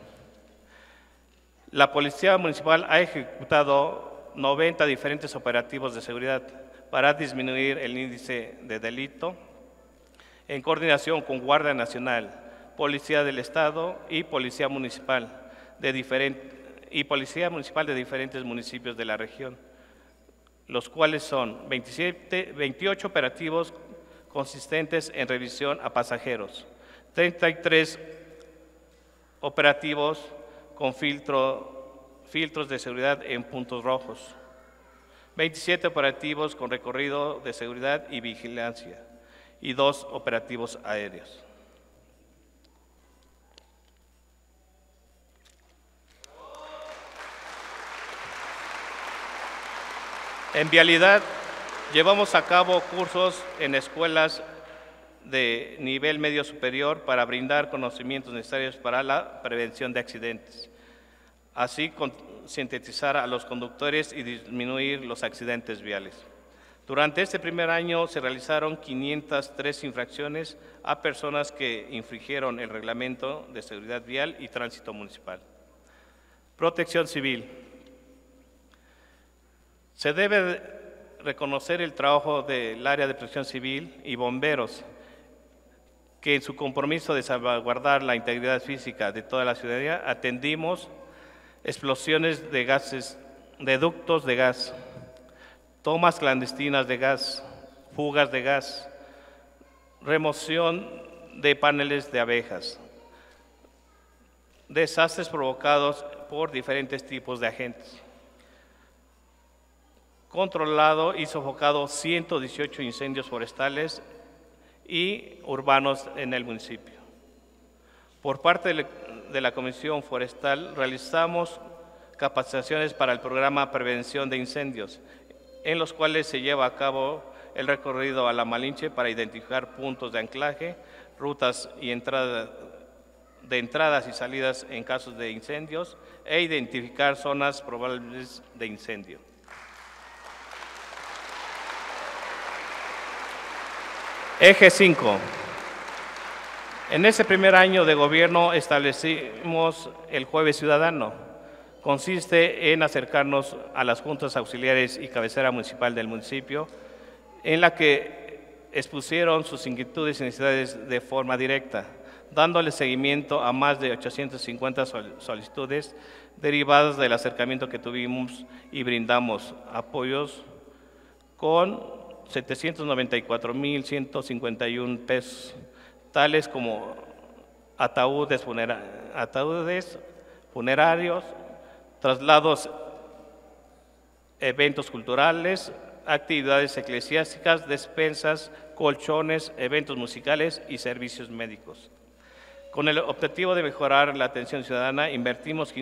La Policía Municipal ha ejecutado 90 diferentes operativos de seguridad para disminuir el índice de delito, en coordinación con Guardia Nacional, Policía del Estado y Policía Municipal de diferentes municipios de la región, los cuales son 28 operativos consistentes en revisión a pasajeros, 33 operativos con filtros de seguridad en puntos rojos, 27 operativos con recorrido de seguridad y vigilancia y 2 operativos aéreos. En vialidad, llevamos a cabo cursos en escuelas de nivel medio superior para brindar conocimientos necesarios para la prevención de accidentes, así concientizar a los conductores y disminuir los accidentes viales. Durante este primer año se realizaron 503 infracciones a personas que infringieron el reglamento de seguridad vial y tránsito municipal. Protección civil. Se debe reconocer el trabajo del área de protección civil y bomberos, que en su compromiso de salvaguardar la integridad física de toda la ciudadanía atendimos explosiones de gases, de ductos de gas, tomas clandestinas de gas, fugas de gas, remoción de paneles de abejas, desastres provocados por diferentes tipos de agentes. Controlado y sofocado 118 incendios forestales y urbanos en el municipio. Por parte de la Comisión Forestal realizamos capacitaciones para el programa Prevención de Incendios, en los cuales se lleva a cabo el recorrido a la Malinche para identificar puntos de anclaje, rutas y entradas y salidas en casos de incendios e identificar zonas probables de incendio. Eje 5. En ese primer año de gobierno establecimos el Jueves Ciudadano. Consiste en acercarnos a las juntas auxiliares y cabecera municipal del municipio, en la que expusieron sus inquietudes y necesidades de forma directa, dándole seguimiento a más de 850 solicitudes derivadas del acercamiento que tuvimos y brindamos apoyos con 794,151 pesos, tales como ataúdes funerarios, traslados, eventos culturales, actividades eclesiásticas, despensas, colchones, eventos musicales y servicios médicos. Con el objetivo de mejorar la atención ciudadana, invertimos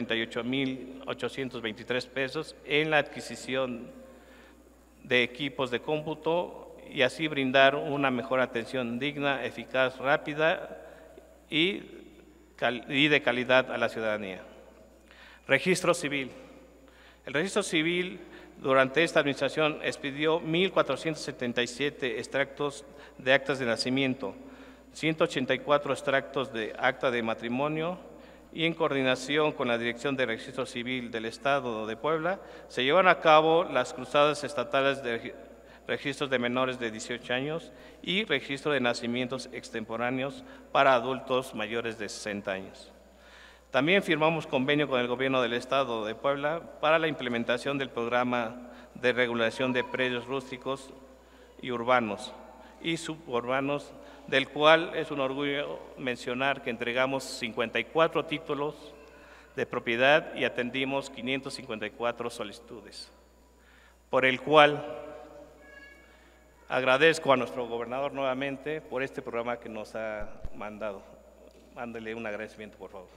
548,823 pesos en la adquisición de equipos de cómputo y así brindar una mejor atención digna, eficaz, rápida y de calidad a la ciudadanía. Registro civil. El registro civil durante esta administración expidió 1,477 extractos de actas de nacimiento, 184 extractos de acta de matrimonio, y en coordinación con la Dirección de Registro Civil del Estado de Puebla, se llevan a cabo las cruzadas estatales de registros de menores de 18 años y registro de nacimientos extemporáneos para adultos mayores de 60 años. También firmamos convenio con el Gobierno del Estado de Puebla para la implementación del programa de regulación de predios rústicos y urbanos y suburbanos, del cual es un orgullo mencionar que entregamos 54 títulos de propiedad y atendimos 554 solicitudes, por el cual agradezco a nuestro gobernador nuevamente por este programa que nos ha mandado. Mándele un agradecimiento, por favor.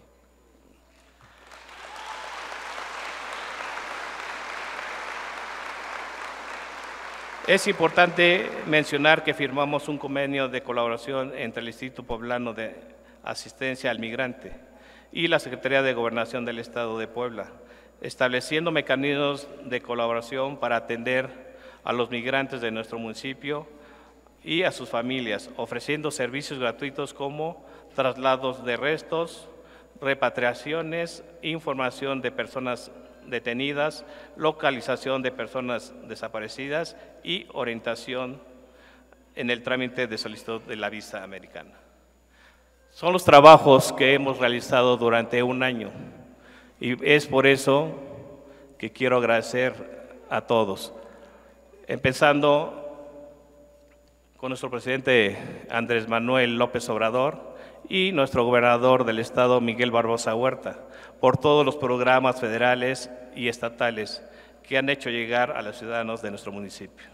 Es importante mencionar que firmamos un convenio de colaboración entre el Instituto Poblano de Asistencia al Migrante y la Secretaría de Gobernación del Estado de Puebla, estableciendo mecanismos de colaboración para atender a los migrantes de nuestro municipio y a sus familias, ofreciendo servicios gratuitos como traslados de restos, repatriaciones, información de personas detenidas, localización de personas desaparecidas y orientación en el trámite de solicitud de la visa americana. Son los trabajos que hemos realizado durante un año y es por eso que quiero agradecer a todos, empezando con nuestro presidente Andrés Manuel López Obrador y nuestro gobernador del estado Miguel Barbosa Huerta, por todos los programas federales y estatales que han hecho llegar a los ciudadanos de nuestro municipio.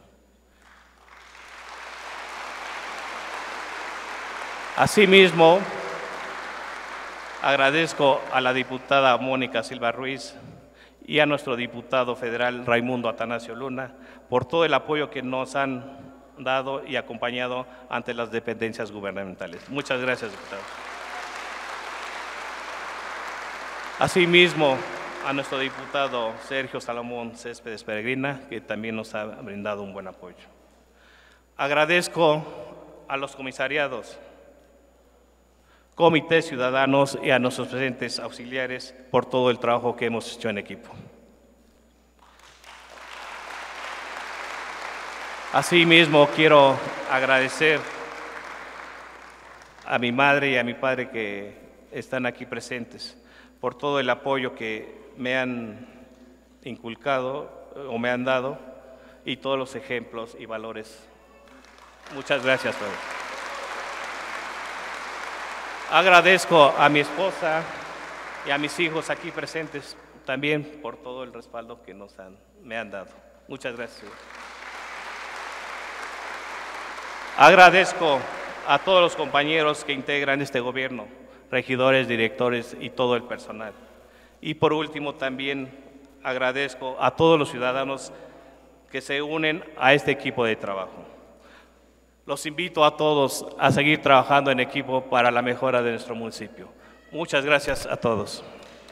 Asimismo, agradezco a la diputada Mónica Silva Ruiz y a nuestro diputado federal Raimundo Atanasio Luna por todo el apoyo que nos han dado y acompañado ante las dependencias gubernamentales. Muchas gracias, diputados. Asimismo, a nuestro diputado Sergio Salomón Céspedes Peregrina, que también nos ha brindado un buen apoyo. Agradezco a los comisariados, comités ciudadanos y a nuestros presentes auxiliares por todo el trabajo que hemos hecho en equipo. Asimismo, quiero agradecer a mi madre y a mi padre que están aquí presentes por todo el apoyo que me han inculcado o me han dado y todos los ejemplos y valores. Muchas gracias a todos. Agradezco a mi esposa y a mis hijos aquí presentes también por todo el respaldo que me han dado. Muchas gracias. Agradezco a todos los compañeros que integran este gobierno, regidores, directores y todo el personal. Y por último también agradezco a todos los ciudadanos que se unen a este equipo de trabajo. Los invito a todos a seguir trabajando en equipo para la mejora de nuestro municipio. Muchas gracias a todos.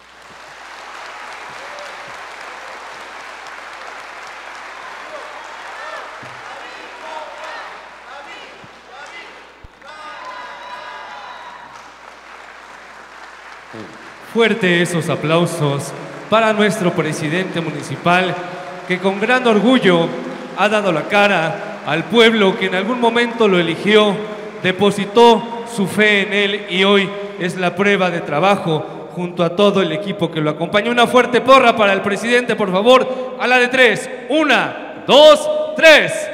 Fuerte esos aplausos para nuestro presidente municipal, que con gran orgullo ha dado la cara al pueblo que en algún momento lo eligió, depositó su fe en él y hoy es la prueba de trabajo junto a todo el equipo que lo acompaña. Una fuerte porra para el presidente, por favor, a la de 3. 1, 2, 3.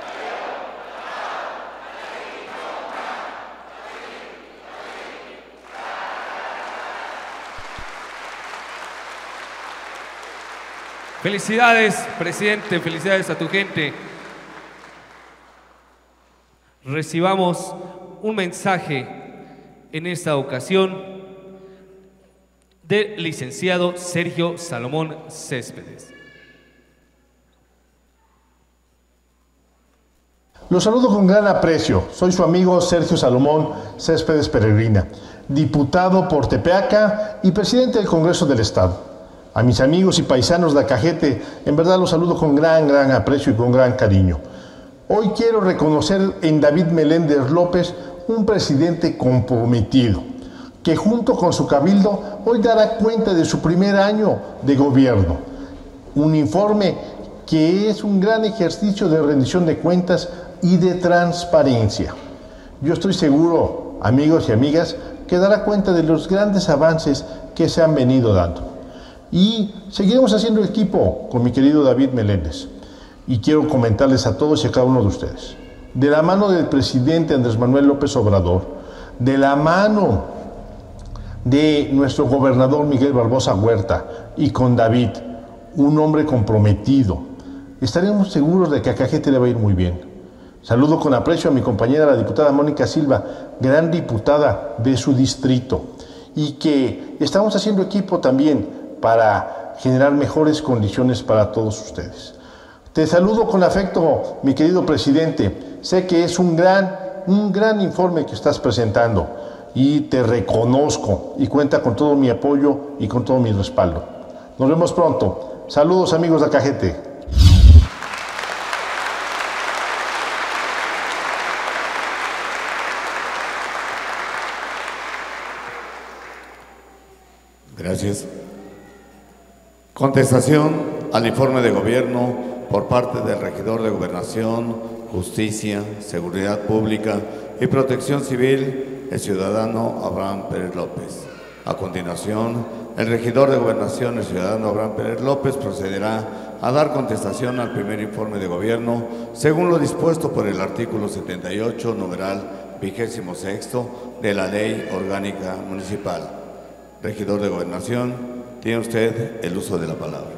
Felicidades, presidente, felicidades a tu gente. Recibamos un mensaje en esta ocasión del licenciado Sergio Salomón Céspedes. Los saludo con gran aprecio. Soy su amigo Sergio Salomón Céspedes Peregrina, diputado por Tepeaca y presidente del Congreso del Estado. A mis amigos y paisanos de Acajete, en verdad los saludo con gran aprecio y con gran cariño. Hoy quiero reconocer en David Meléndez López un presidente comprometido, que junto con su cabildo hoy dará cuenta de su primer año de gobierno. Un informe que es un gran ejercicio de rendición de cuentas y de transparencia. Yo estoy seguro, amigos y amigas, que dará cuenta de los grandes avances que se han venido dando. Y seguiremos haciendo equipo con mi querido David Meléndez. Y quiero comentarles a todos y a cada uno de ustedes, de la mano del presidente Andrés Manuel López Obrador, de la mano de nuestro gobernador Miguel Barbosa Huerta y con David, un hombre comprometido, estaremos seguros de que a Acajete le va a ir muy bien. Saludo con aprecio a mi compañera, la diputada Mónica Silva, gran diputada de su distrito, y que estamos haciendo equipo también para generar mejores condiciones para todos ustedes. Te saludo con afecto, mi querido presidente. Sé que es un gran informe que estás presentando y te reconozco y cuenta con todo mi apoyo y con todo mi respaldo. Nos vemos pronto. Saludos, amigos de Acajete. Gracias. Contestación al informe de gobierno por parte del regidor de Gobernación, Justicia, Seguridad Pública y Protección Civil, el ciudadano Abraham Pérez López. A continuación, el regidor de Gobernación, el ciudadano Abraham Pérez López, procederá a dar contestación al primer informe de gobierno según lo dispuesto por el artículo 78, numeral 26 de la Ley Orgánica Municipal. Regidor de Gobernación, tiene usted el uso de la palabra.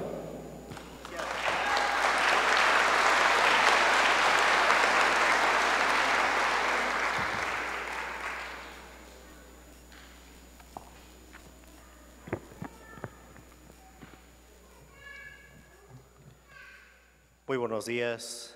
Muy buenos días.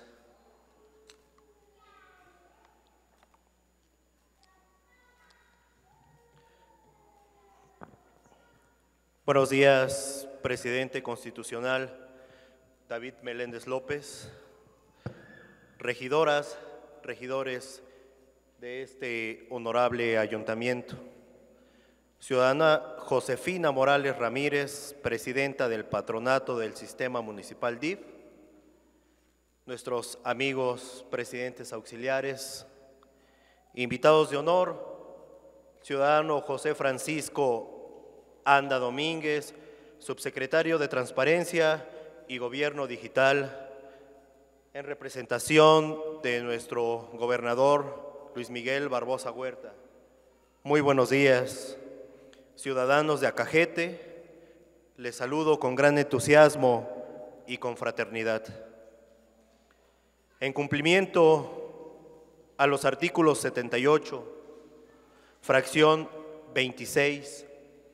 Buenos días, presidente constitucional David Meléndez López, regidoras, regidores de este honorable ayuntamiento, ciudadana Josefina Morales Ramírez, presidenta del patronato del Sistema Municipal DIF, nuestros amigos presidentes auxiliares, invitados de honor, ciudadano José Francisco Anda Domínguez, subsecretario de Transparencia y Gobierno Digital, en representación de nuestro gobernador Luis Miguel Barbosa Huerta. Muy buenos días, ciudadanos de Acajete, les saludo con gran entusiasmo y con fraternidad. En cumplimiento a los artículos 78, fracción 26,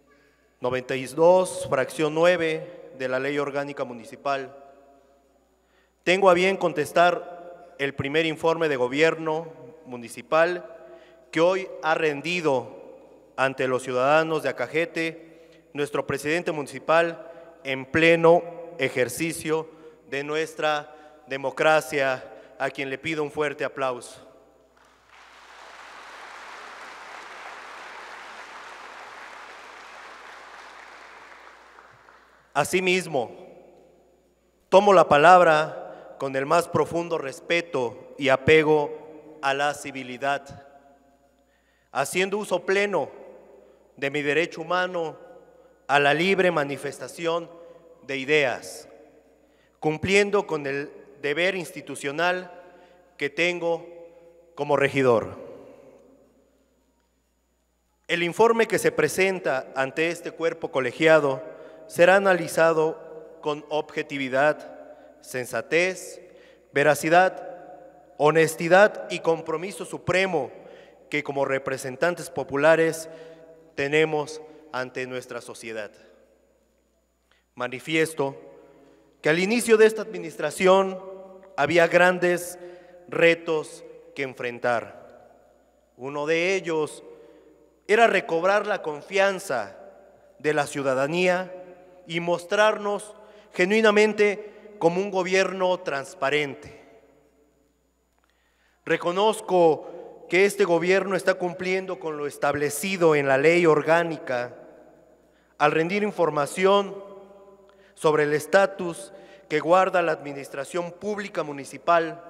92, fracción 9 de la Ley Orgánica Municipal, tengo a bien contestar el primer informe de gobierno municipal que hoy ha rendido ante los ciudadanos de Acajete nuestro presidente municipal en pleno ejercicio de nuestra democracia, a quien le pido un fuerte aplauso. Asimismo, tomo la palabra con el más profundo respeto y apego a la civilidad, haciendo uso pleno de mi derecho humano a la libre manifestación de ideas, cumpliendo con el deber institucional que tengo como regidor. El informe que se presenta ante este cuerpo colegiado será analizado con objetividad, sensatez, veracidad, honestidad y compromiso supremo que como representantes populares tenemos ante nuestra sociedad. Manifiesto que al inicio de esta administración había grandes retos que enfrentar. Uno de ellos era recobrar la confianza de la ciudadanía y mostrarnos genuinamente como un gobierno transparente. Reconozco que este gobierno está cumpliendo con lo establecido en la ley orgánica al rendir información sobre el estatus que guarda la administración pública municipal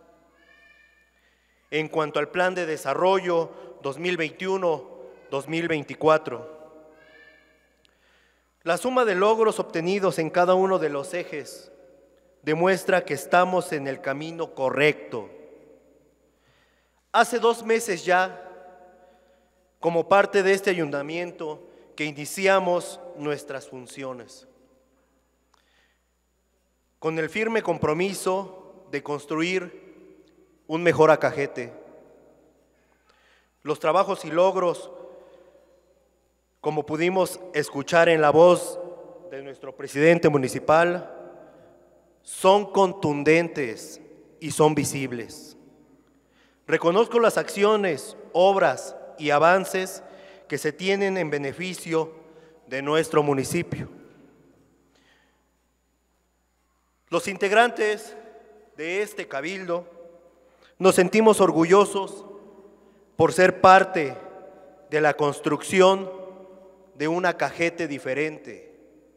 en cuanto al Plan de Desarrollo 2021-2024. La suma de logros obtenidos en cada uno de los ejes demuestra que estamos en el camino correcto. Hace 2 meses ya, como parte de este ayuntamiento, que iniciamos nuestras funciones, con el firme compromiso de construir un mejor Acajete. Los trabajos y logros, como pudimos escuchar en la voz de nuestro presidente municipal, son contundentes y son visibles. Reconozco las acciones, obras y avances que se tienen en beneficio de nuestro municipio. Los integrantes de este cabildo nos sentimos orgullosos por ser parte de la construcción de una Cajete diferente,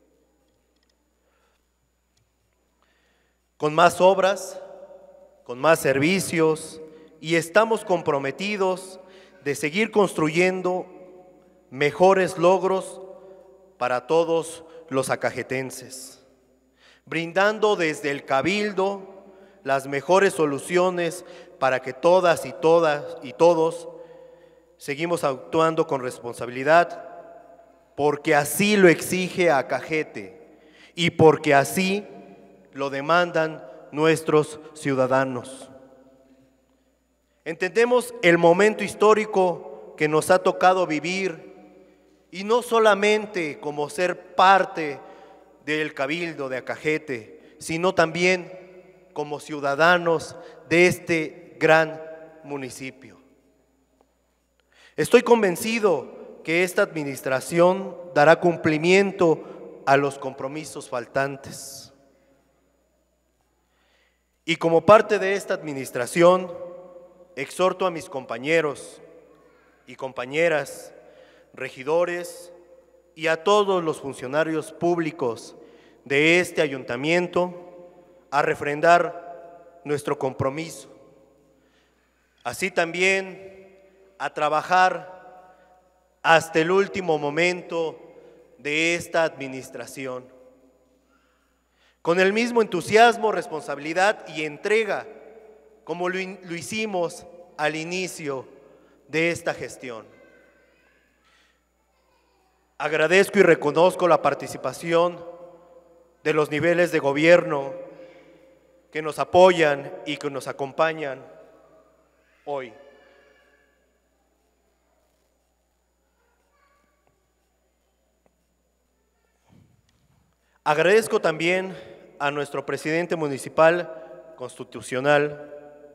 con más obras, con más servicios, y estamos comprometidos de seguir construyendo mejores logros para todos los acajetenses, brindando desde el cabildo las mejores soluciones para que todas y todos seguimos actuando con responsabilidad, porque así lo exige Acajete y porque así lo demandan nuestros ciudadanos. Entendemos el momento histórico que nos ha tocado vivir, y no solamente como ser parte del cabildo de Acajete, sino también como ciudadanos de este gran municipio. Estoy convencido que esta administración dará cumplimiento a los compromisos faltantes. Y como parte de esta administración, exhorto a mis compañeros y compañeras, regidores y a todos los funcionarios públicos de este ayuntamiento a refrendar nuestro compromiso. Así también a trabajar hasta el último momento de esta administración, con el mismo entusiasmo, responsabilidad y entrega como lo hicimos al inicio de esta gestión. Agradezco y reconozco la participación de los niveles de gobierno que nos apoyan y que nos acompañan hoy. Agradezco también a nuestro presidente municipal constitucional,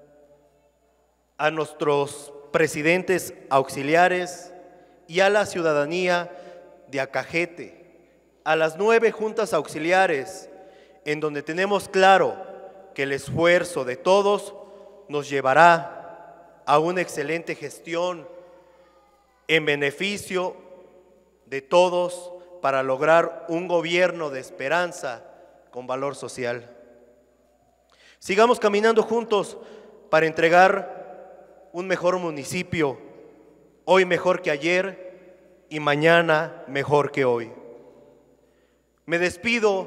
a nuestros presidentes auxiliares y a la ciudadanía de Acajete, a las 9 juntas auxiliares, en donde tenemos claro que el esfuerzo de todos nos llevará a una excelente gestión en beneficio de todos para lograr un gobierno de esperanza con valor social. Sigamos caminando juntos para entregar un mejor municipio, hoy mejor que ayer y mañana mejor que hoy. Me despido,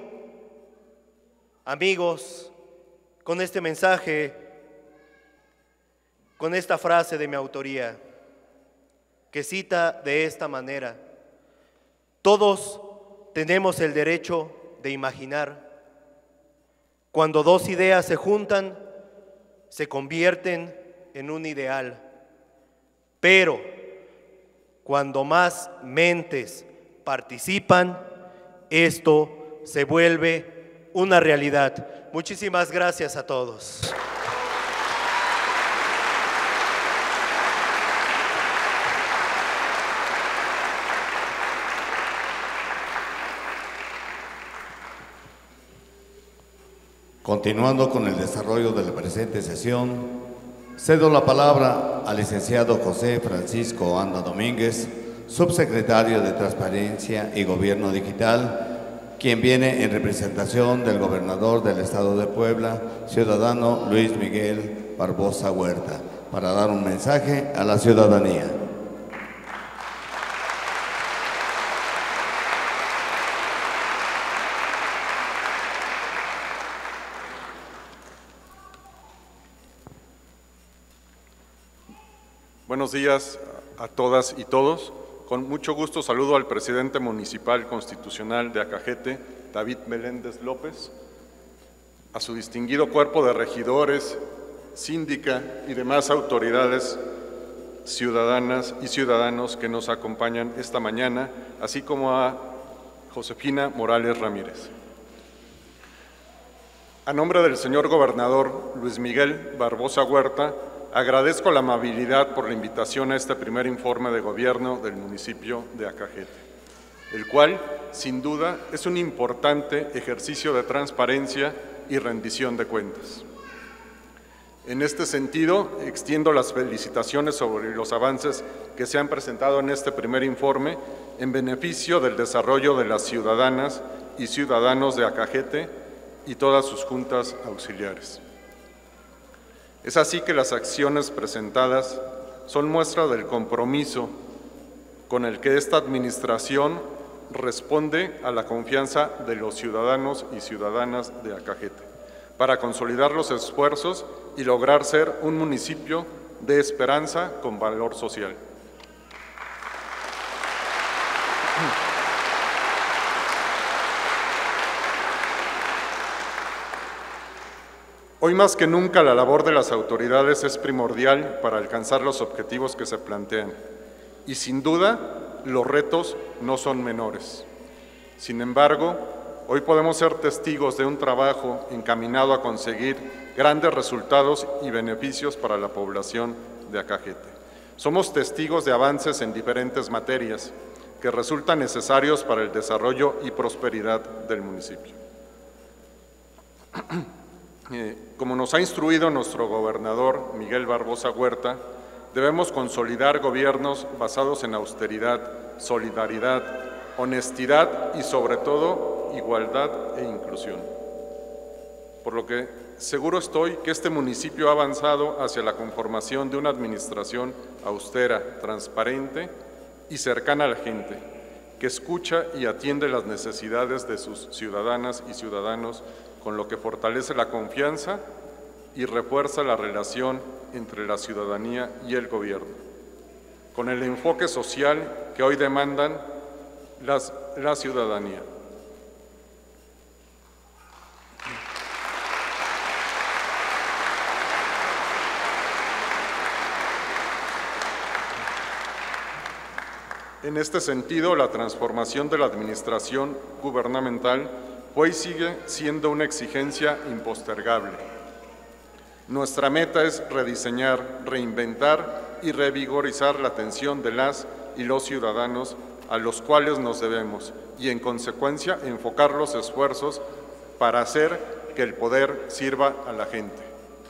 amigos, con este mensaje, con esta frase de mi autoría, que cita de esta manera: todos tenemos el derecho de imaginar. Cuando dos ideas se juntan, se convierten en un ideal. Pero cuando más mentes participan, esto se vuelve una realidad. Muchísimas gracias a todos. Continuando con el desarrollo de la presente sesión, cedo la palabra al licenciado José Francisco Anda Domínguez, subsecretario de Transparencia y Gobierno Digital, quien viene en representación del gobernador del Estado de Puebla, ciudadano Luis Miguel Barbosa Huerta, para dar un mensaje a la ciudadanía. Buenos días a todas y todos. Con mucho gusto saludo al presidente municipal constitucional de Acajete, David Meléndez López, a su distinguido cuerpo de regidores, síndica y demás autoridades ciudadanas y ciudadanos que nos acompañan esta mañana, así como a Josefina Morales Ramírez. A nombre del señor gobernador Luis Miguel Barbosa Huerta, agradezco la amabilidad por la invitación a este primer informe de gobierno del municipio de Acajete, el cual, sin duda, es un importante ejercicio de transparencia y rendición de cuentas. En este sentido, extiendo las felicitaciones sobre los avances que se han presentado en este primer informe en beneficio del desarrollo de las ciudadanas y ciudadanos de Acajete y todas sus juntas auxiliares. Es así que las acciones presentadas son muestra del compromiso con el que esta administración responde a la confianza de los ciudadanos y ciudadanas de Acajete, para consolidar los esfuerzos y lograr ser un municipio de esperanza con valor social. Hoy más que nunca la labor de las autoridades es primordial para alcanzar los objetivos que se plantean y sin duda los retos no son menores. Sin embargo, hoy podemos ser testigos de un trabajo encaminado a conseguir grandes resultados y beneficios para la población de Acajete. Somos testigos de avances en diferentes materias que resultan necesarios para el desarrollo y prosperidad del municipio. Como nos ha instruido nuestro gobernador Miguel Barbosa Huerta, debemos consolidar gobiernos basados en austeridad, solidaridad, honestidad y sobre todo igualdad e inclusión. Por lo que seguro estoy que este municipio ha avanzado hacia la conformación de una administración austera, transparente y cercana a la gente, que escucha y atiende las necesidades de sus ciudadanas y ciudadanos, con lo que fortalece la confianza y refuerza la relación entre la ciudadanía y el gobierno, con el enfoque social que hoy demandan la ciudadanía. En este sentido, la transformación de la administración gubernamental hoy sigue siendo una exigencia impostergable. Nuestra meta es rediseñar, reinventar y revigorizar la atención de las y los ciudadanos a los cuales nos debemos y, en consecuencia, enfocar los esfuerzos para hacer que el poder sirva a la gente.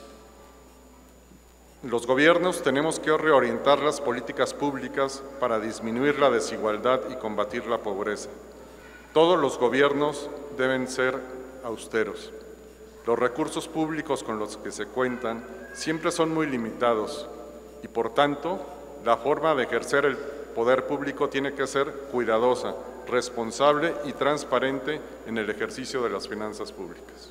Los gobiernos tenemos que reorientar las políticas públicas para disminuir la desigualdad y combatir la pobreza. Todos los gobiernos deben ser austeros. Los recursos públicos con los que se cuentan siempre son muy limitados y, por tanto, la forma de ejercer el poder público tiene que ser cuidadosa, responsable y transparente en el ejercicio de las finanzas públicas.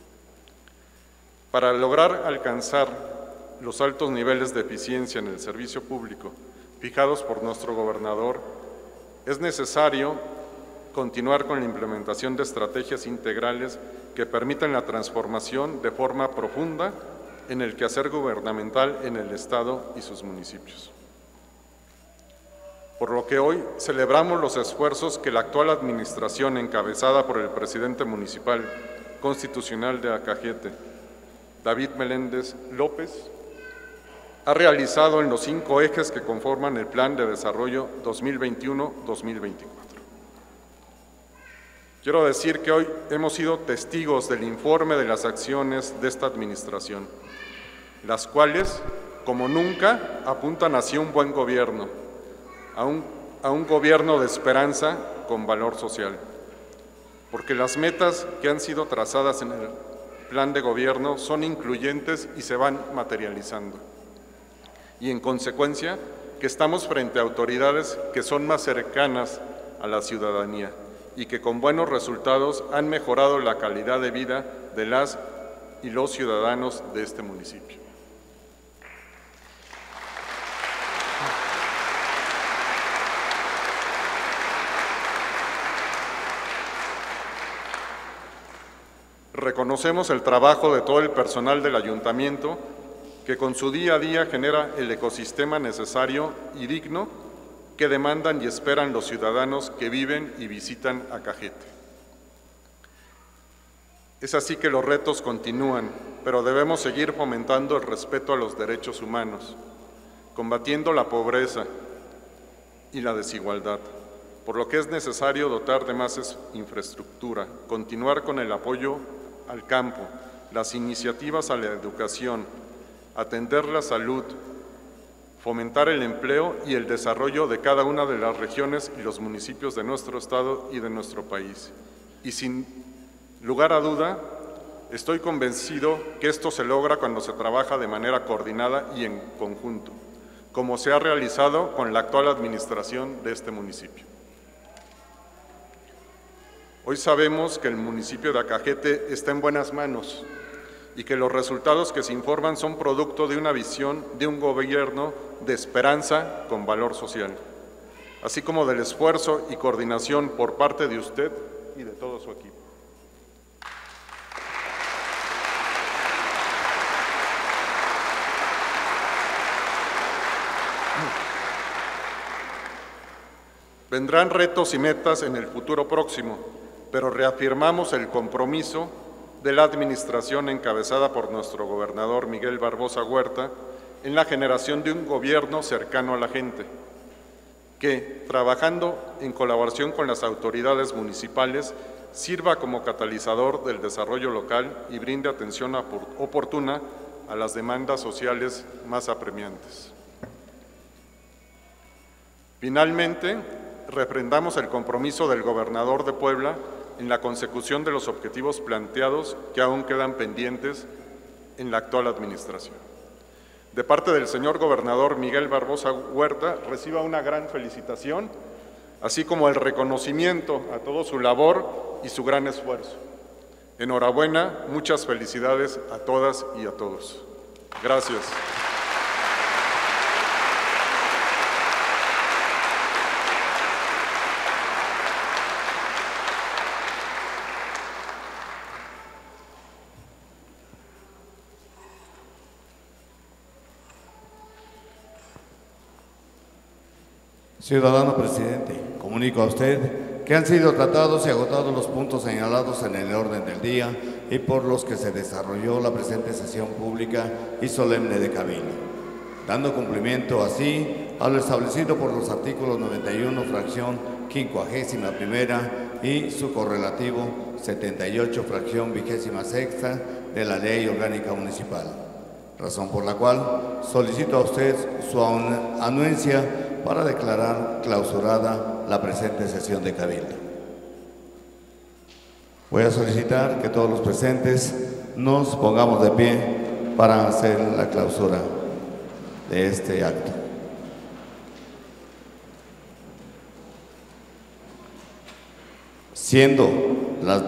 Para lograr alcanzar los altos niveles de eficiencia en el servicio público fijados por nuestro gobernador, es necesario continuar con la implementación de estrategias integrales que permitan la transformación de forma profunda en el quehacer gubernamental en el Estado y sus municipios. Por lo que hoy celebramos los esfuerzos que la actual administración, encabezada por el presidente municipal constitucional de Acajete, David Meléndez López, ha realizado en los 5 ejes que conforman el Plan de Desarrollo 2021-2024. Quiero decir que hoy hemos sido testigos del informe de las acciones de esta administración, las cuales, como nunca, apuntan hacia un buen gobierno, a un gobierno de esperanza con valor social, porque las metas que han sido trazadas en el plan de gobierno son incluyentes y se van materializando. Y en consecuencia, que estamos frente a autoridades que son más cercanas a la ciudadanía y que con buenos resultados han mejorado la calidad de vida de las y los ciudadanos de este municipio. Reconocemos el trabajo de todo el personal del ayuntamiento que con su día a día genera el ecosistema necesario y digno que demandan y esperan los ciudadanos que viven y visitan Acajete. Es así que los retos continúan, pero debemos seguir fomentando el respeto a los derechos humanos, combatiendo la pobreza y la desigualdad, por lo que es necesario dotar de más infraestructura, continuar con el apoyo al campo, las iniciativas a la educación, atender la salud, fomentar el empleo y el desarrollo de cada una de las regiones y los municipios de nuestro estado y de nuestro país. Y sin lugar a duda, estoy convencido que esto se logra cuando se trabaja de manera coordinada y en conjunto, como se ha realizado con la actual administración de este municipio. Hoy sabemos que el municipio de Acajete está en buenas manos y que los resultados que se informan son producto de una visión de un gobierno de esperanza con valor social, así como del esfuerzo y coordinación por parte de usted y de todo su equipo. Vendrán retos y metas en el futuro próximo, pero reafirmamos el compromiso de la administración encabezada por nuestro gobernador Miguel Barbosa Huerta en la generación de un gobierno cercano a la gente, que, trabajando en colaboración con las autoridades municipales, sirva como catalizador del desarrollo local y brinde atención oportuna a las demandas sociales más apremiantes. Finalmente, refrendamos el compromiso del gobernador de Puebla en la consecución de los objetivos planteados que aún quedan pendientes en la actual administración. De parte del señor gobernador Miguel Barbosa Huerta, reciba una gran felicitación, así como el reconocimiento a toda su labor y su gran esfuerzo. Enhorabuena, muchas felicidades a todas y a todos. Gracias. Ciudadano presidente, comunico a usted que han sido tratados y agotados los puntos señalados en el orden del día y por los que se desarrolló la presente sesión pública y solemne de Cabildo, dando cumplimiento así a lo establecido por los artículos 91, fracción 51ª y su correlativo 78, fracción 26ª de la Ley Orgánica Municipal, razón por la cual solicito a usted su anuencia para declarar clausurada la presente sesión de Cabildo. Voy a solicitar que todos los presentes nos pongamos de pie para hacer la clausura de este acto. Siendo las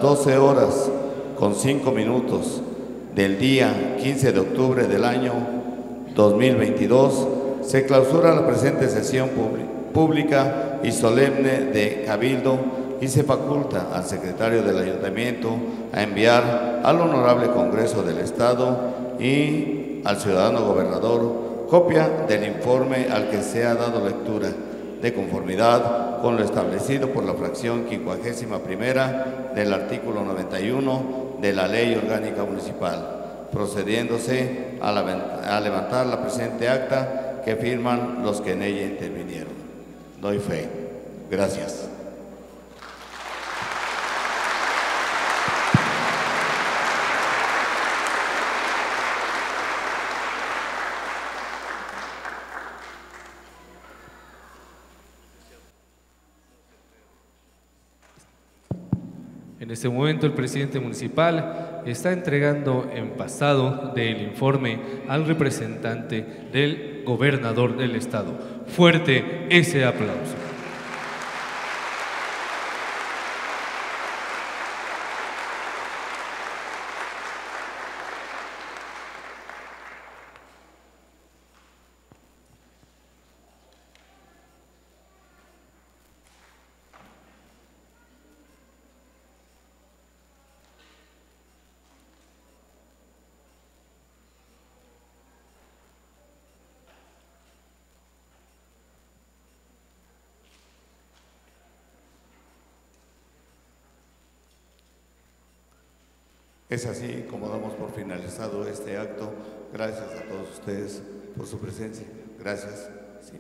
12:05 del día 15 de octubre del año 2022, se clausura la presente sesión pública y solemne de Cabildo y se faculta al secretario del Ayuntamiento a enviar al Honorable Congreso del Estado y al ciudadano gobernador copia del informe al que se ha dado lectura, de conformidad con lo establecido por la fracción 51ª del artículo 91 de la Ley Orgánica Municipal, procediéndose a levantar la presente acta que firman los que en ella intervinieron. Doy fe. Gracias. En este momento el presidente municipal está entregando en pasado del informe al representante del gobernador del estado. Fuerte ese aplauso. Es así como damos por finalizado este acto. Gracias a todos ustedes por su presencia. Gracias. Sí.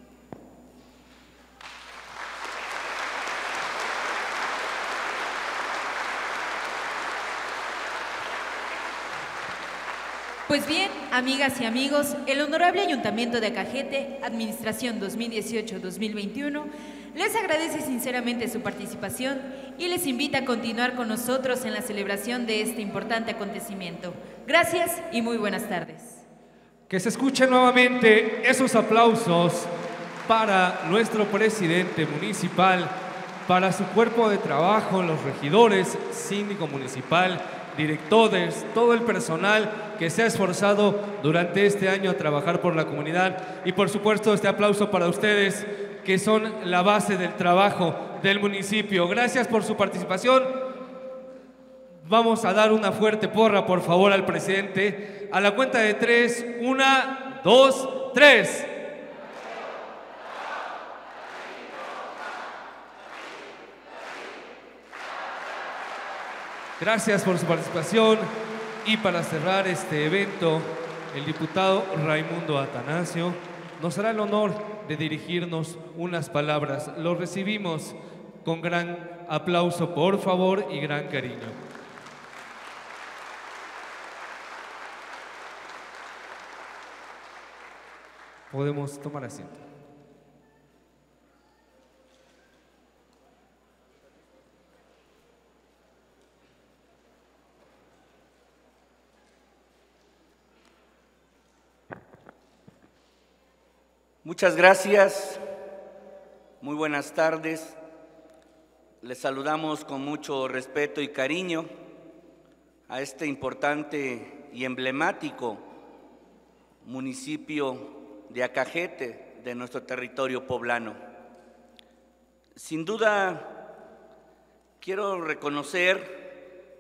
Pues bien, amigas y amigos, el Honorable Ayuntamiento de Acajete, Administración 2018-2021, les agradece sinceramente su participación y les invita a continuar con nosotros en la celebración de este importante acontecimiento. Gracias y muy buenas tardes. Que se escuchen nuevamente esos aplausos para nuestro presidente municipal, para su cuerpo de trabajo, los regidores, síndico municipal, directores, todo el personal que se ha esforzado durante este año a trabajar por la comunidad. Y por supuesto este aplauso para ustedes, que son la base del trabajo del municipio. Gracias por su participación. Vamos a dar una fuerte porra, por favor, al presidente. A la cuenta de 3, 1, 2, 3. Gracias por su participación. Y para cerrar este evento, el diputado Raimundo Atanasio nos hará el honor de dirigirnos unas palabras. Lo recibimos con gran aplauso, por favor, y gran cariño. Podemos tomar asiento. Muchas gracias, muy buenas tardes. Les saludamos con mucho respeto y cariño a este importante y emblemático municipio de Acajete, de nuestro territorio poblano. Sin duda, quiero reconocer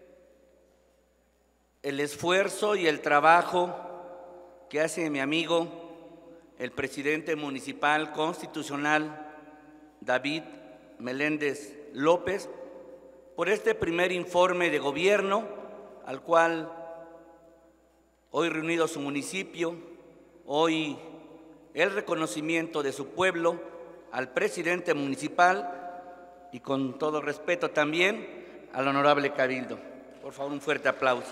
el esfuerzo y el trabajo que hace mi amigo, el presidente municipal constitucional, David Meléndez López, por este primer informe de gobierno, al cual hoy reunido su municipio, hoy el reconocimiento de su pueblo al presidente municipal y con todo respeto también al honorable Cabildo. Por favor, un fuerte aplauso.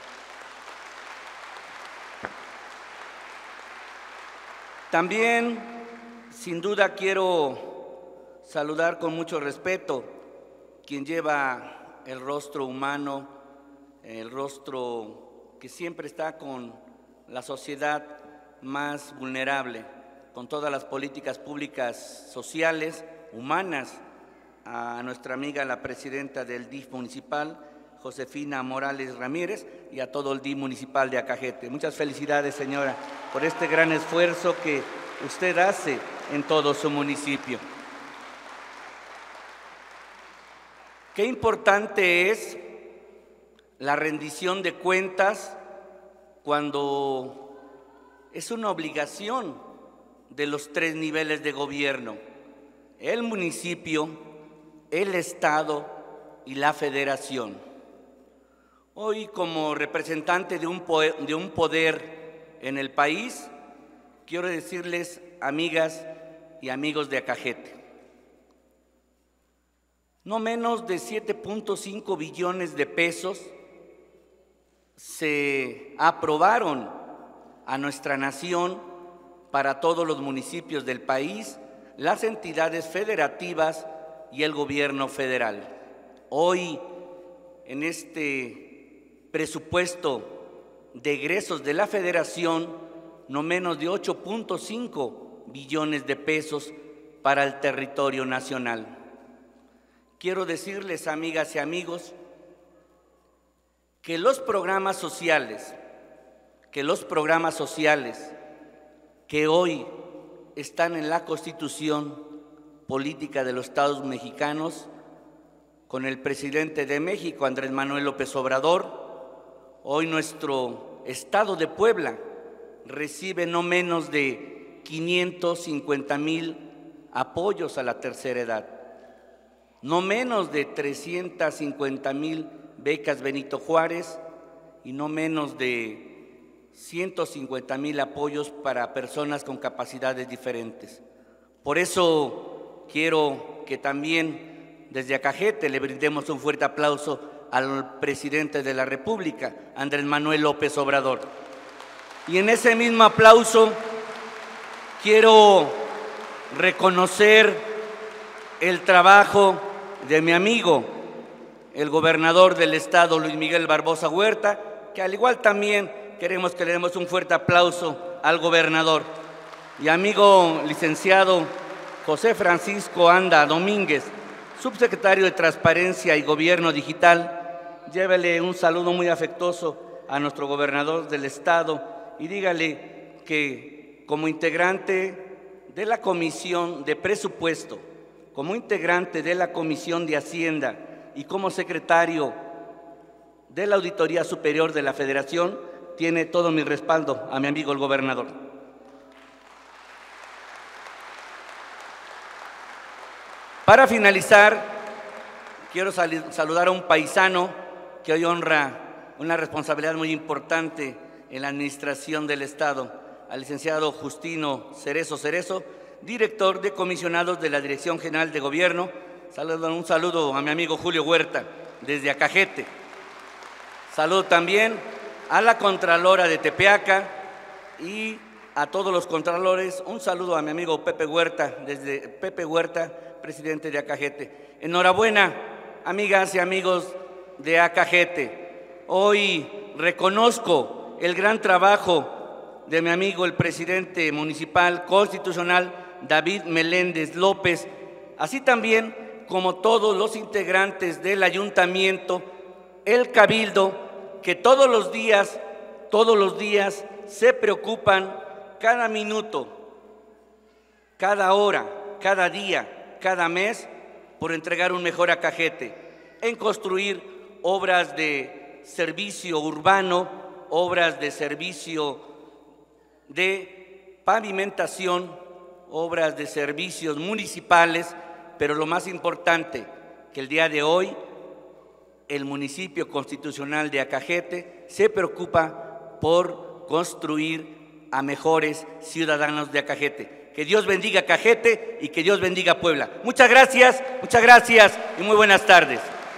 También, sin duda, quiero saludar con mucho respeto quien lleva el rostro humano, el rostro que siempre está con la sociedad más vulnerable, con todas las políticas públicas sociales, humanas, a nuestra amiga la presidenta del DIF municipal, Josefina Morales Ramírez, y a todo el DIF municipal de Acajete. Muchas felicidades, señora, por este gran esfuerzo que usted hace en todo su municipio. Qué importante es la rendición de cuentas cuando es una obligación de los 3 niveles de gobierno: el municipio, el Estado y la Federación. Hoy, como representante de un poder en el país, quiero decirles, amigas y amigos de Acajete, no menos de 7.5 billones de pesos se aprobaron a nuestra nación para todos los municipios del país, las entidades federativas y el gobierno federal. Hoy, en este presupuesto de egresos de la Federación, no menos de 8.5 billones de pesos para el territorio nacional. Quiero decirles, amigas y amigos, que los programas sociales que hoy están en la Constitución Política de los Estados Mexicanos, con el presidente de México, Andrés Manuel López Obrador, hoy nuestro estado de Puebla recibe no menos de 550,000 apoyos a la tercera edad, no menos de 350,000 becas Benito Juárez, y no menos de 150,000 apoyos para personas con capacidades diferentes. Por eso quiero que también desde Acajete le brindemos un fuerte aplauso al presidente de la República, Andrés Manuel López Obrador. Y en ese mismo aplauso quiero reconocer el trabajo de mi amigo, el gobernador del estado, Luis Miguel Barbosa Huerta, que al igual también queremos que le demos un fuerte aplauso al gobernador. Y amigo licenciado José Francisco Anda Domínguez, subsecretario de Transparencia y Gobierno Digital, llévele un saludo muy afectuoso a nuestro gobernador del estado y dígale que como integrante de la Comisión de Presupuesto, como integrante de la Comisión de Hacienda y como secretario de la Auditoría Superior de la Federación, tiene todo mi respaldo a mi amigo el gobernador. Para finalizar, quiero saludar a un paisano que hoy honra una responsabilidad muy importante en la administración del Estado, al licenciado Justino Cerezo, director de comisionados de la Dirección General de Gobierno. Un saludo a mi amigo Julio Huerta, desde Acajete. Saludo también a la Contralora de Tepeaca y a todos los contralores. Un saludo a mi amigo Pepe Huerta, presidente de Acajete. Enhorabuena, amigas y amigos de Acajete. Hoy reconozco el gran trabajo de mi amigo el presidente municipal constitucional David Meléndez López, así también como todos los integrantes del ayuntamiento, el cabildo, que todos los días se preocupan cada minuto, cada hora, cada día, cada mes por entregar un mejor Acajete, en construir obras de servicio urbano, obras de servicio de pavimentación, obras de servicios municipales, pero lo más importante, que el día de hoy el municipio constitucional de Acajete se preocupa por construir a mejores ciudadanos de Acajete. Que Dios bendiga Acajete y que Dios bendiga Puebla. Muchas gracias y muy buenas tardes.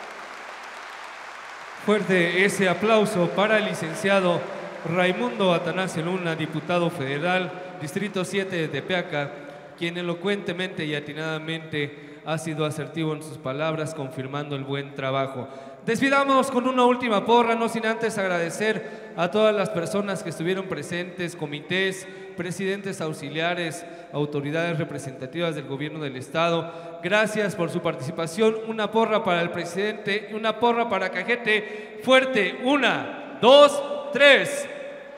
Fuerte ese aplauso para el licenciado Raimundo Atanasio Luna, diputado federal, Distrito 7 de Tepeaca, quien elocuentemente y atinadamente ha sido asertivo en sus palabras, confirmando el buen trabajo. Despidámonos con una última porra, no sin antes agradecer a todas las personas que estuvieron presentes, comités, presidentes auxiliares, autoridades representativas del gobierno del estado. Gracias por su participación. Una porra para el presidente y una porra para Acajete. Fuerte, 1, 2, 3.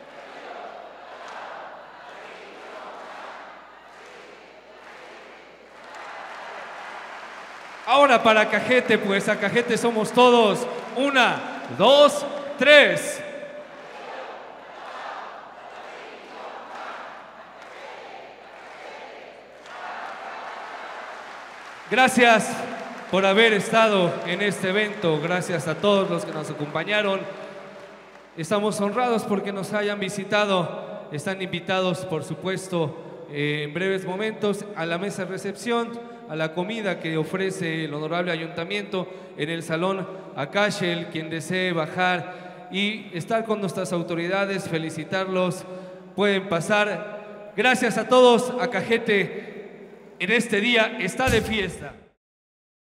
Ahora para Acajete, pues Acajete somos todos. 1, 2, 3. Gracias por haber estado en este evento. Gracias a todos los que nos acompañaron. Estamos honrados porque nos hayan visitado. Están invitados, por supuesto, en breves momentos a la mesa de recepción, a la comida que ofrece el honorable ayuntamiento en el Salón Acachel. Quien desee bajar y estar con nuestras autoridades, felicitarlos, pueden pasar. Gracias a todos. Acajete en este día está de fiesta.